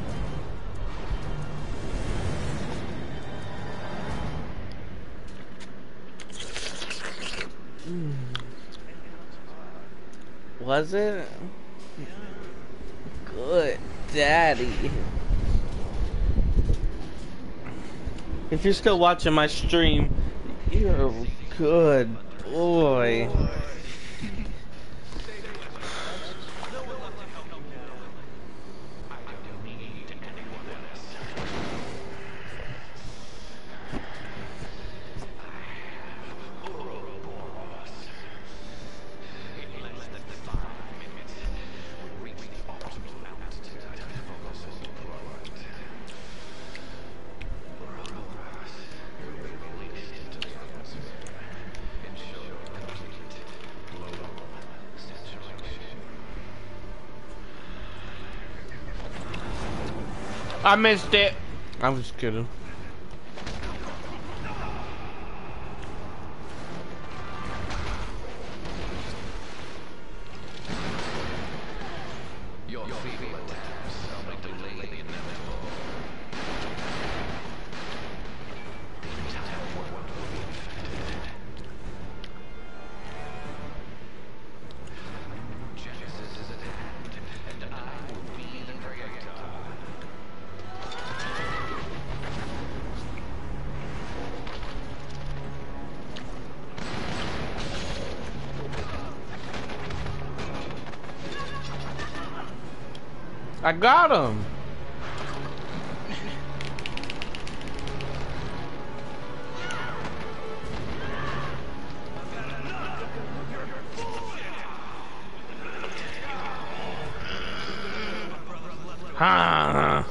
Was it? Good daddy. If you're still watching my stream, you're a good boy. I missed it. I was kidding. Your feeble attempts only delay the inevitable. The entire world will be infected. Genesis is at hand, and I will be the creator. I got him. Ha.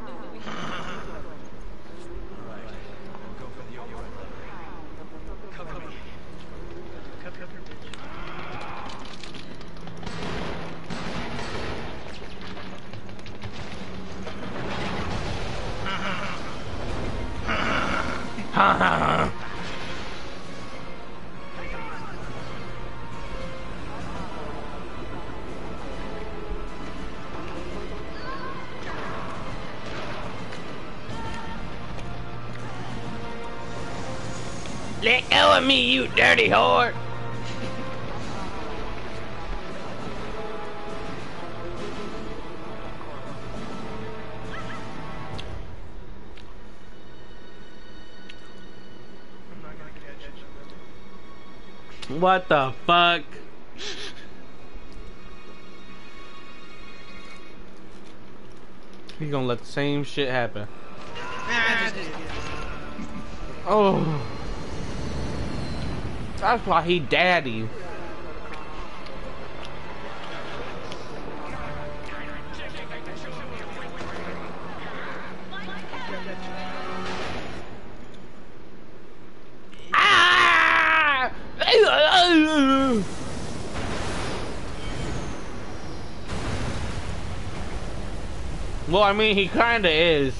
Ha ha. Let go of me, you dirty whore! What the fuck? He's gonna let the same shit happen. Oh. That's why he daddy. Ah! Well, I mean, he kinda is.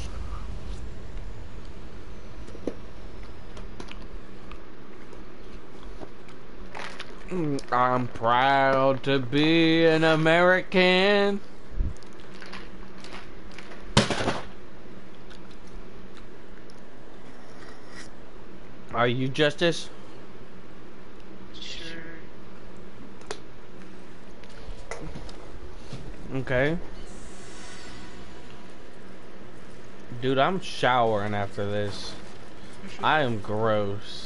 I'm proud to be an American. Are you Justice? Sure. Okay. Dude, I'm showering after this. I am gross.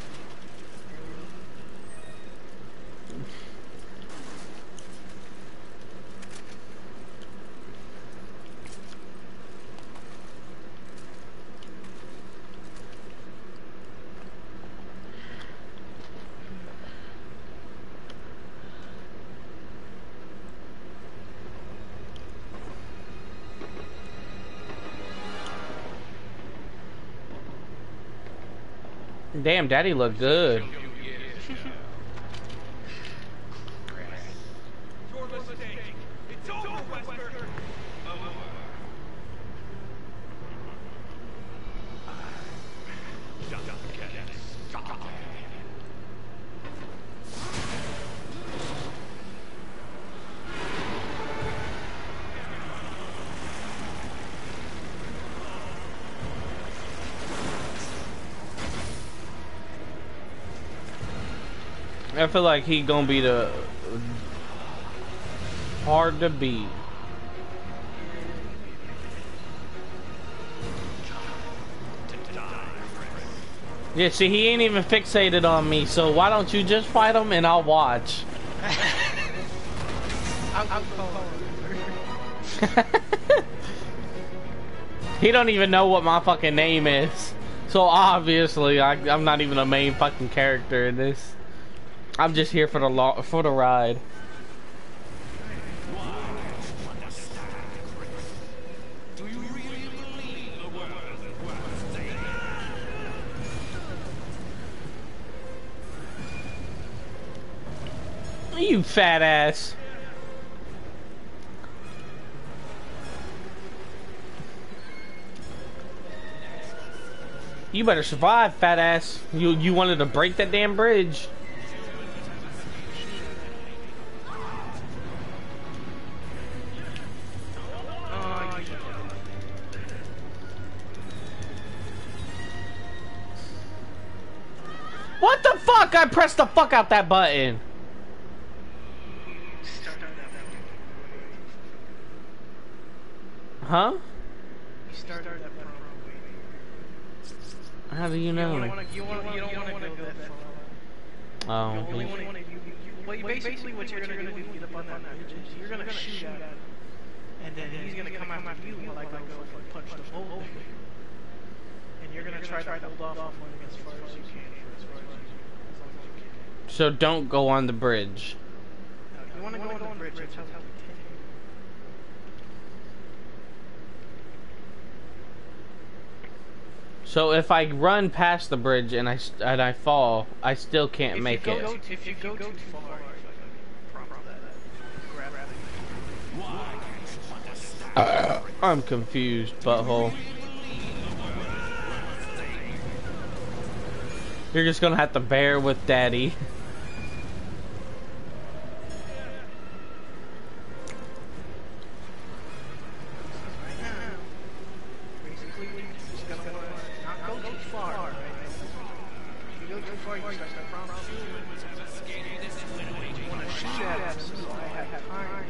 Damn, Daddy looked good. Your mistake. It's over, Wesker. Just get started. I feel like he gonna be the hard to beat. Yeah, see, he ain't even fixated on me, so why don't you just fight him and I'll watch. I'll, I'll call He don't even know what my fucking name is. So obviously, I, I'm not even a main fucking character in this. I'm just here for the lo for the ride. Do you really believe the world is worth saving? You fat ass. You better survive, fat ass. You you wanted to break that damn bridge. What the fuck? I pressed the fuck out that button. Huh? You start that How do you know? You don't want to. You want. You don't want to go that far. Oh. You only want to. You, you, well, you basically, what you're gonna do when you get up on that bridge is you're gonna shoot at him, and then he's gonna come after you while I go fucking punch the hole, and you're gonna try to hold off on him as far as you can, as far as you, as long as you can. So don't go on the bridge. No, you want to go on the bridge until he So if I run past the bridge and I st and I fall, I still can't if make you it. go, If you go too far, prompt that. Grab that. Uh, I'm confused, butthole. You're just gonna have to bear with Daddy. Basically, you just gotta not go too far. Right? If you go too far, you start to prompt you. You want to shoot at him, so I have time.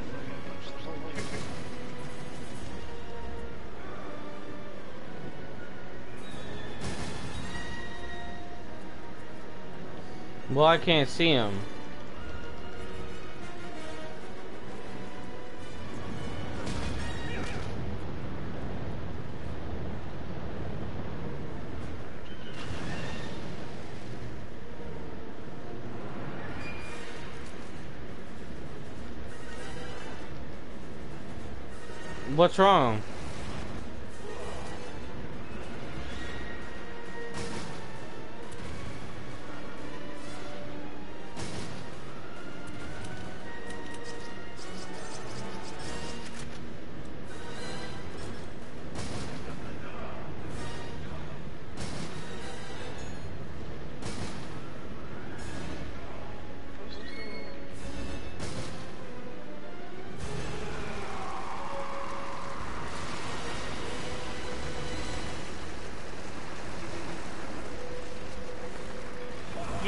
Well, I can't see him. What's wrong?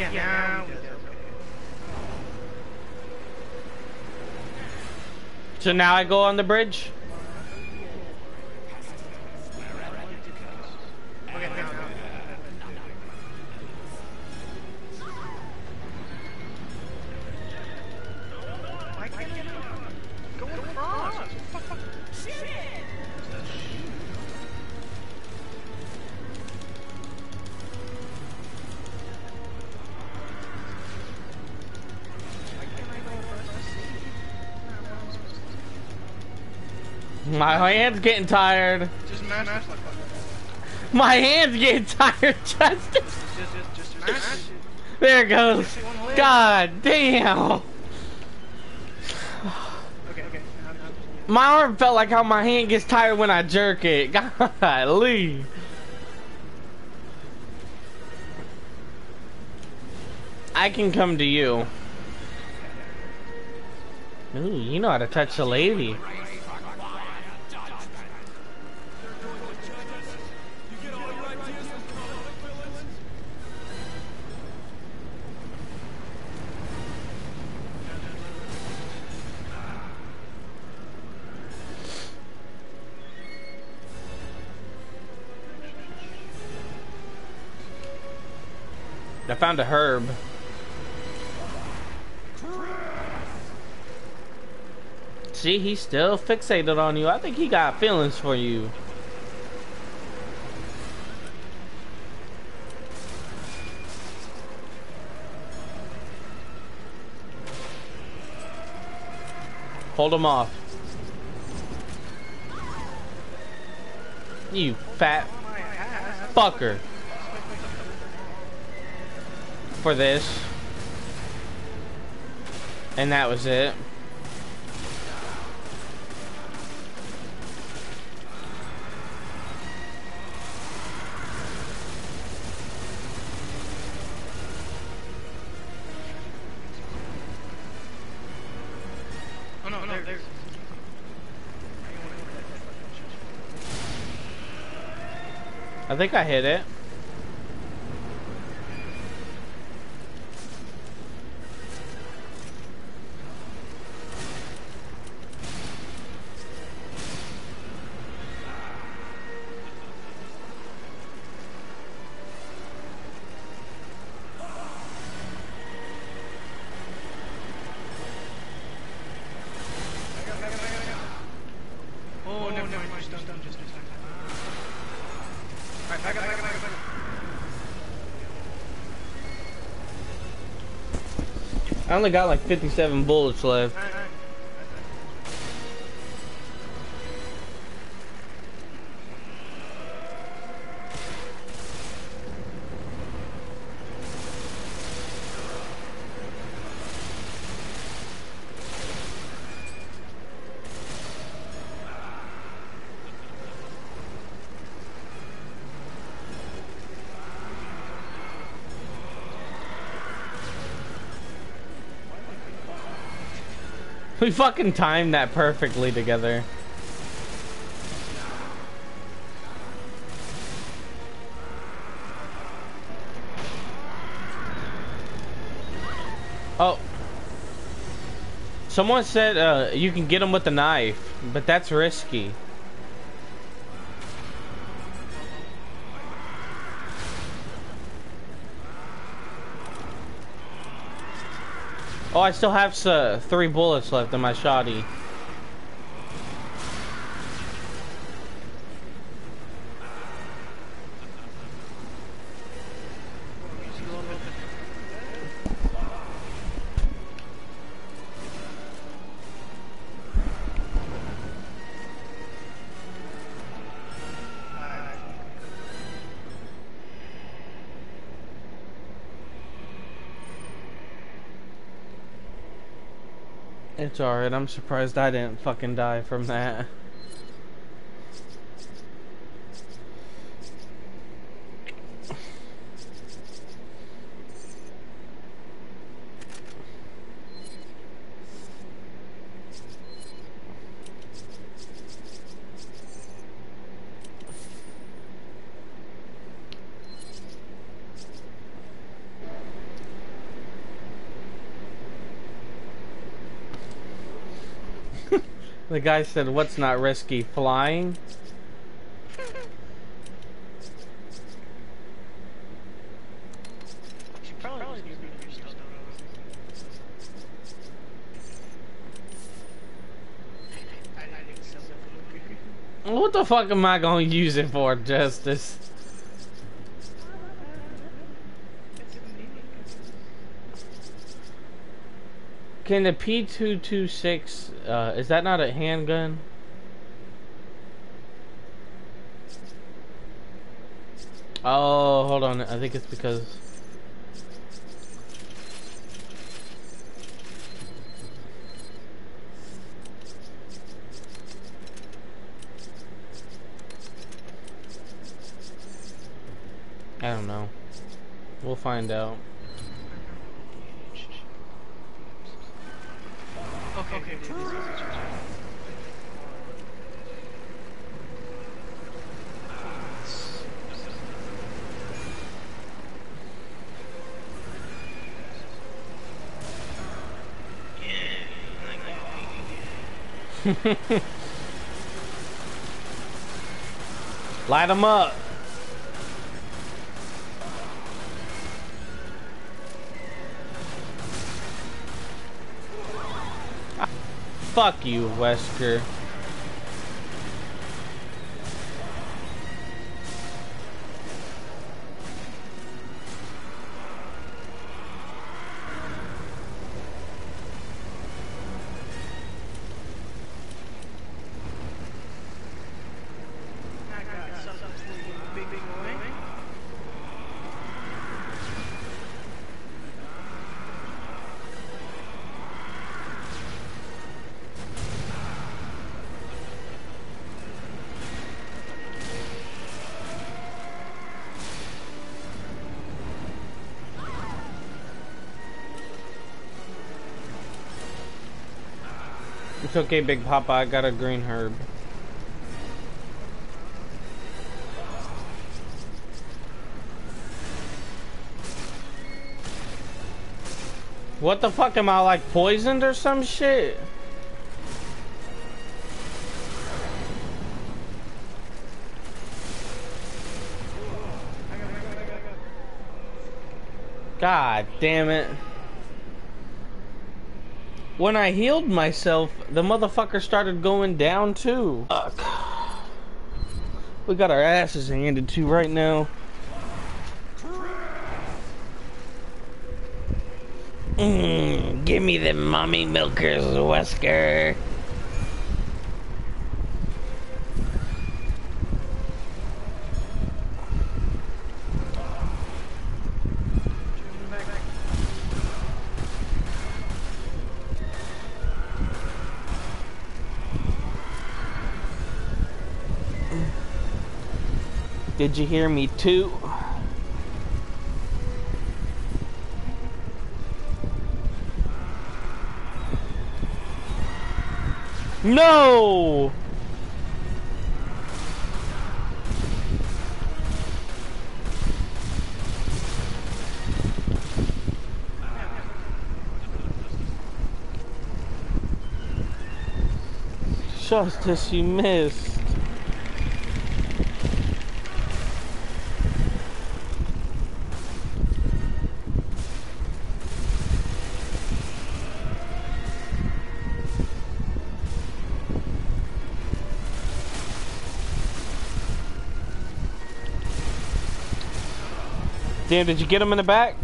Yeah, now he does. So now I go on the bridge? Okay, now. Why can't you go across? My hand's getting tired. Just mash it. My hand's getting tired, Justin. Just, just, just mash it. There it goes. God damn. Okay, okay. My arm felt like how my hand gets tired when I jerk it. Golly. I can come to you. Ooh, you know how to touch a lady. I found a herb. See, he's still fixated on you. I think he got feelings for you. Hold him off. You fat fucker. For this. And that was it. Oh no, no, there's. I think I hit it. Oh, never mind. Just done, done, just done. Alright, back up, back up, back up, back up. I only got like fifty-seven bullets left. Alright, alright. We fucking timed that perfectly together. Oh. Someone said uh, you can get him with a knife, but that's risky. Oh, I still have uh, three bullets left in my shotty. It's alright, I'm surprised I didn't fucking die from that. The guy said, "What's not risky? Flying?" She probably was gonna be your stuff. I didn't sell it. What the fuck am I gonna use it for, Justice? Can the P two twenty-six, uh, is that not a handgun? Oh, hold on. I think it's because... I don't know. We'll find out. Okay, okay, okay. Light them up. Fuck you, Wesker. I got something for you, big, big boy. It's okay, Big Papa. I got a green herb. What the fuck? Am I like poisoned or some shit? God damn it. When I healed myself, the motherfucker started going down too. Fuck. We got our asses handed to right now. Mm, give me the mommy milkers, Wesker. Did you hear me too? No! Justice, you missed. Damn, did you get him in the back?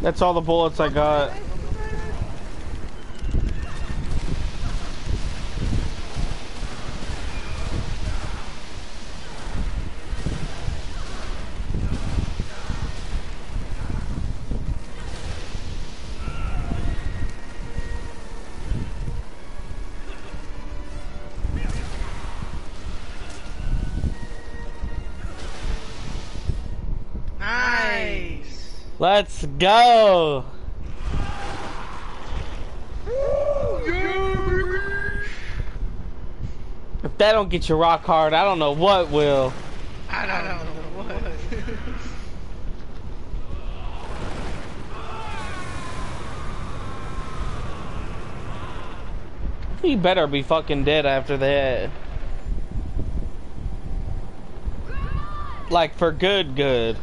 That's all the bullets I got. Nice. Let's go. If that don't get you rock hard, I don't know what will. I don't know what. He better be fucking dead after that. Like for good, good.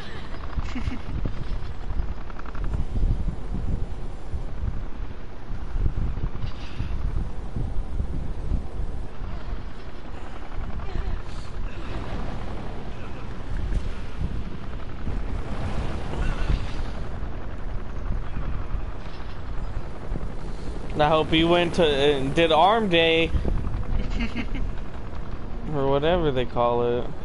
I hope he went to uh, did arm day or whatever they call it.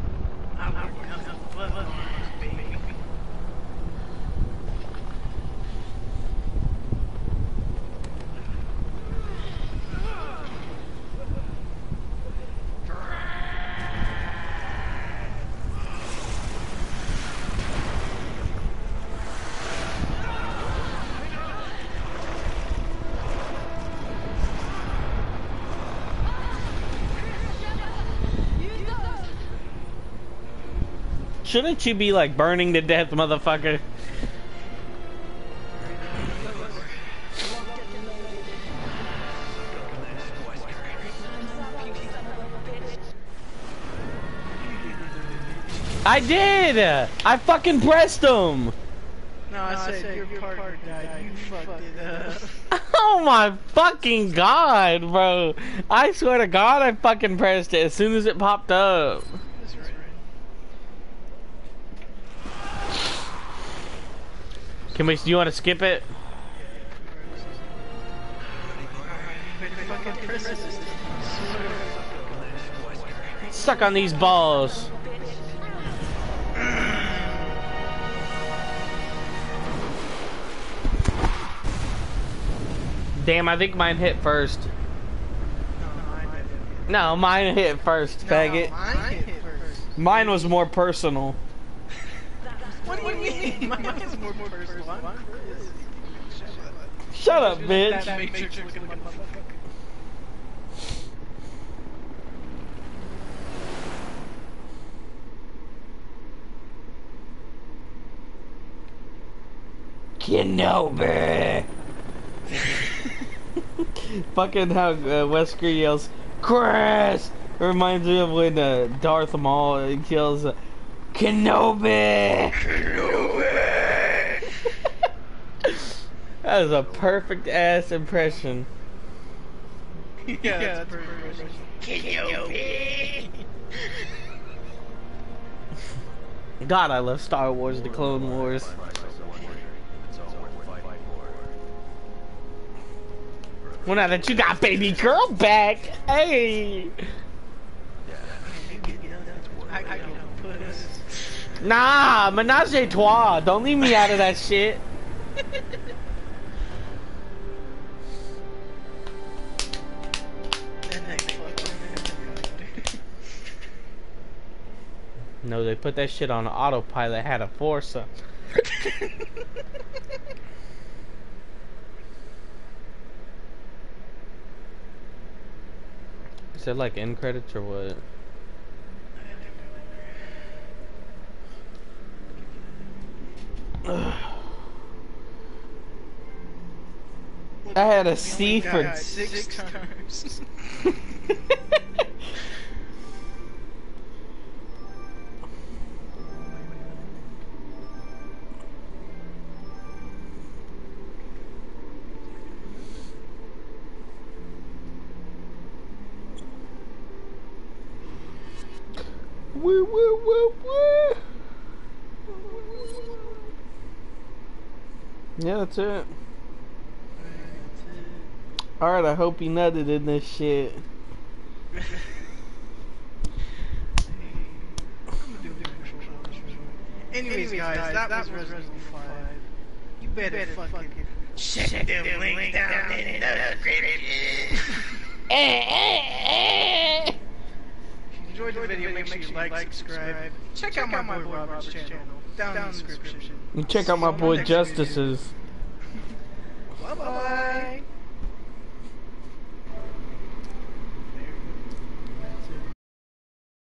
Shouldn't you be like burning to death, motherfucker? I did! I fucking pressed him! No, I, no, said, I said your, your partner, partner died. died. You, you fucked it up. Oh my fucking god, bro! I swear to God, I fucking pressed it as soon as it popped up. That's right. Can we? Do you want to skip it? Stuck on these balls. Damn, I think mine hit first. No, mine hit first, faggot. No, mine hit first. Mine was more personal. What do you mean? Mine is more personal. Shut up, bitch. Kenobi. Fucking how uh, Wesker yells, Chris! It reminds me of when uh, Darth Maul kills uh, Kenobi! Kenobi! That is a perfect ass impression. Yeah, yeah, that's perfect. Kenobi! God, I love Star Wars, the Clone Wars. Well, now that you got baby girl back, hey! Nah, menage a trois. Don't leave me out of that shit. No, they put that shit on autopilot. Had a Forza. Is it like end credits or what? I had a C for six times. Woo, woo, woo, woo. Yeah, that's it. Alright, I hope he nutted in this shit. Anyways, guys, that, that was Resident Evil five. You better, better fucking check them links down in the description. If you enjoyed the video, make sure you like, subscribe. Check, check out my boy Robert's channel down, down in the description. And check out my boy Justices. Bye bye.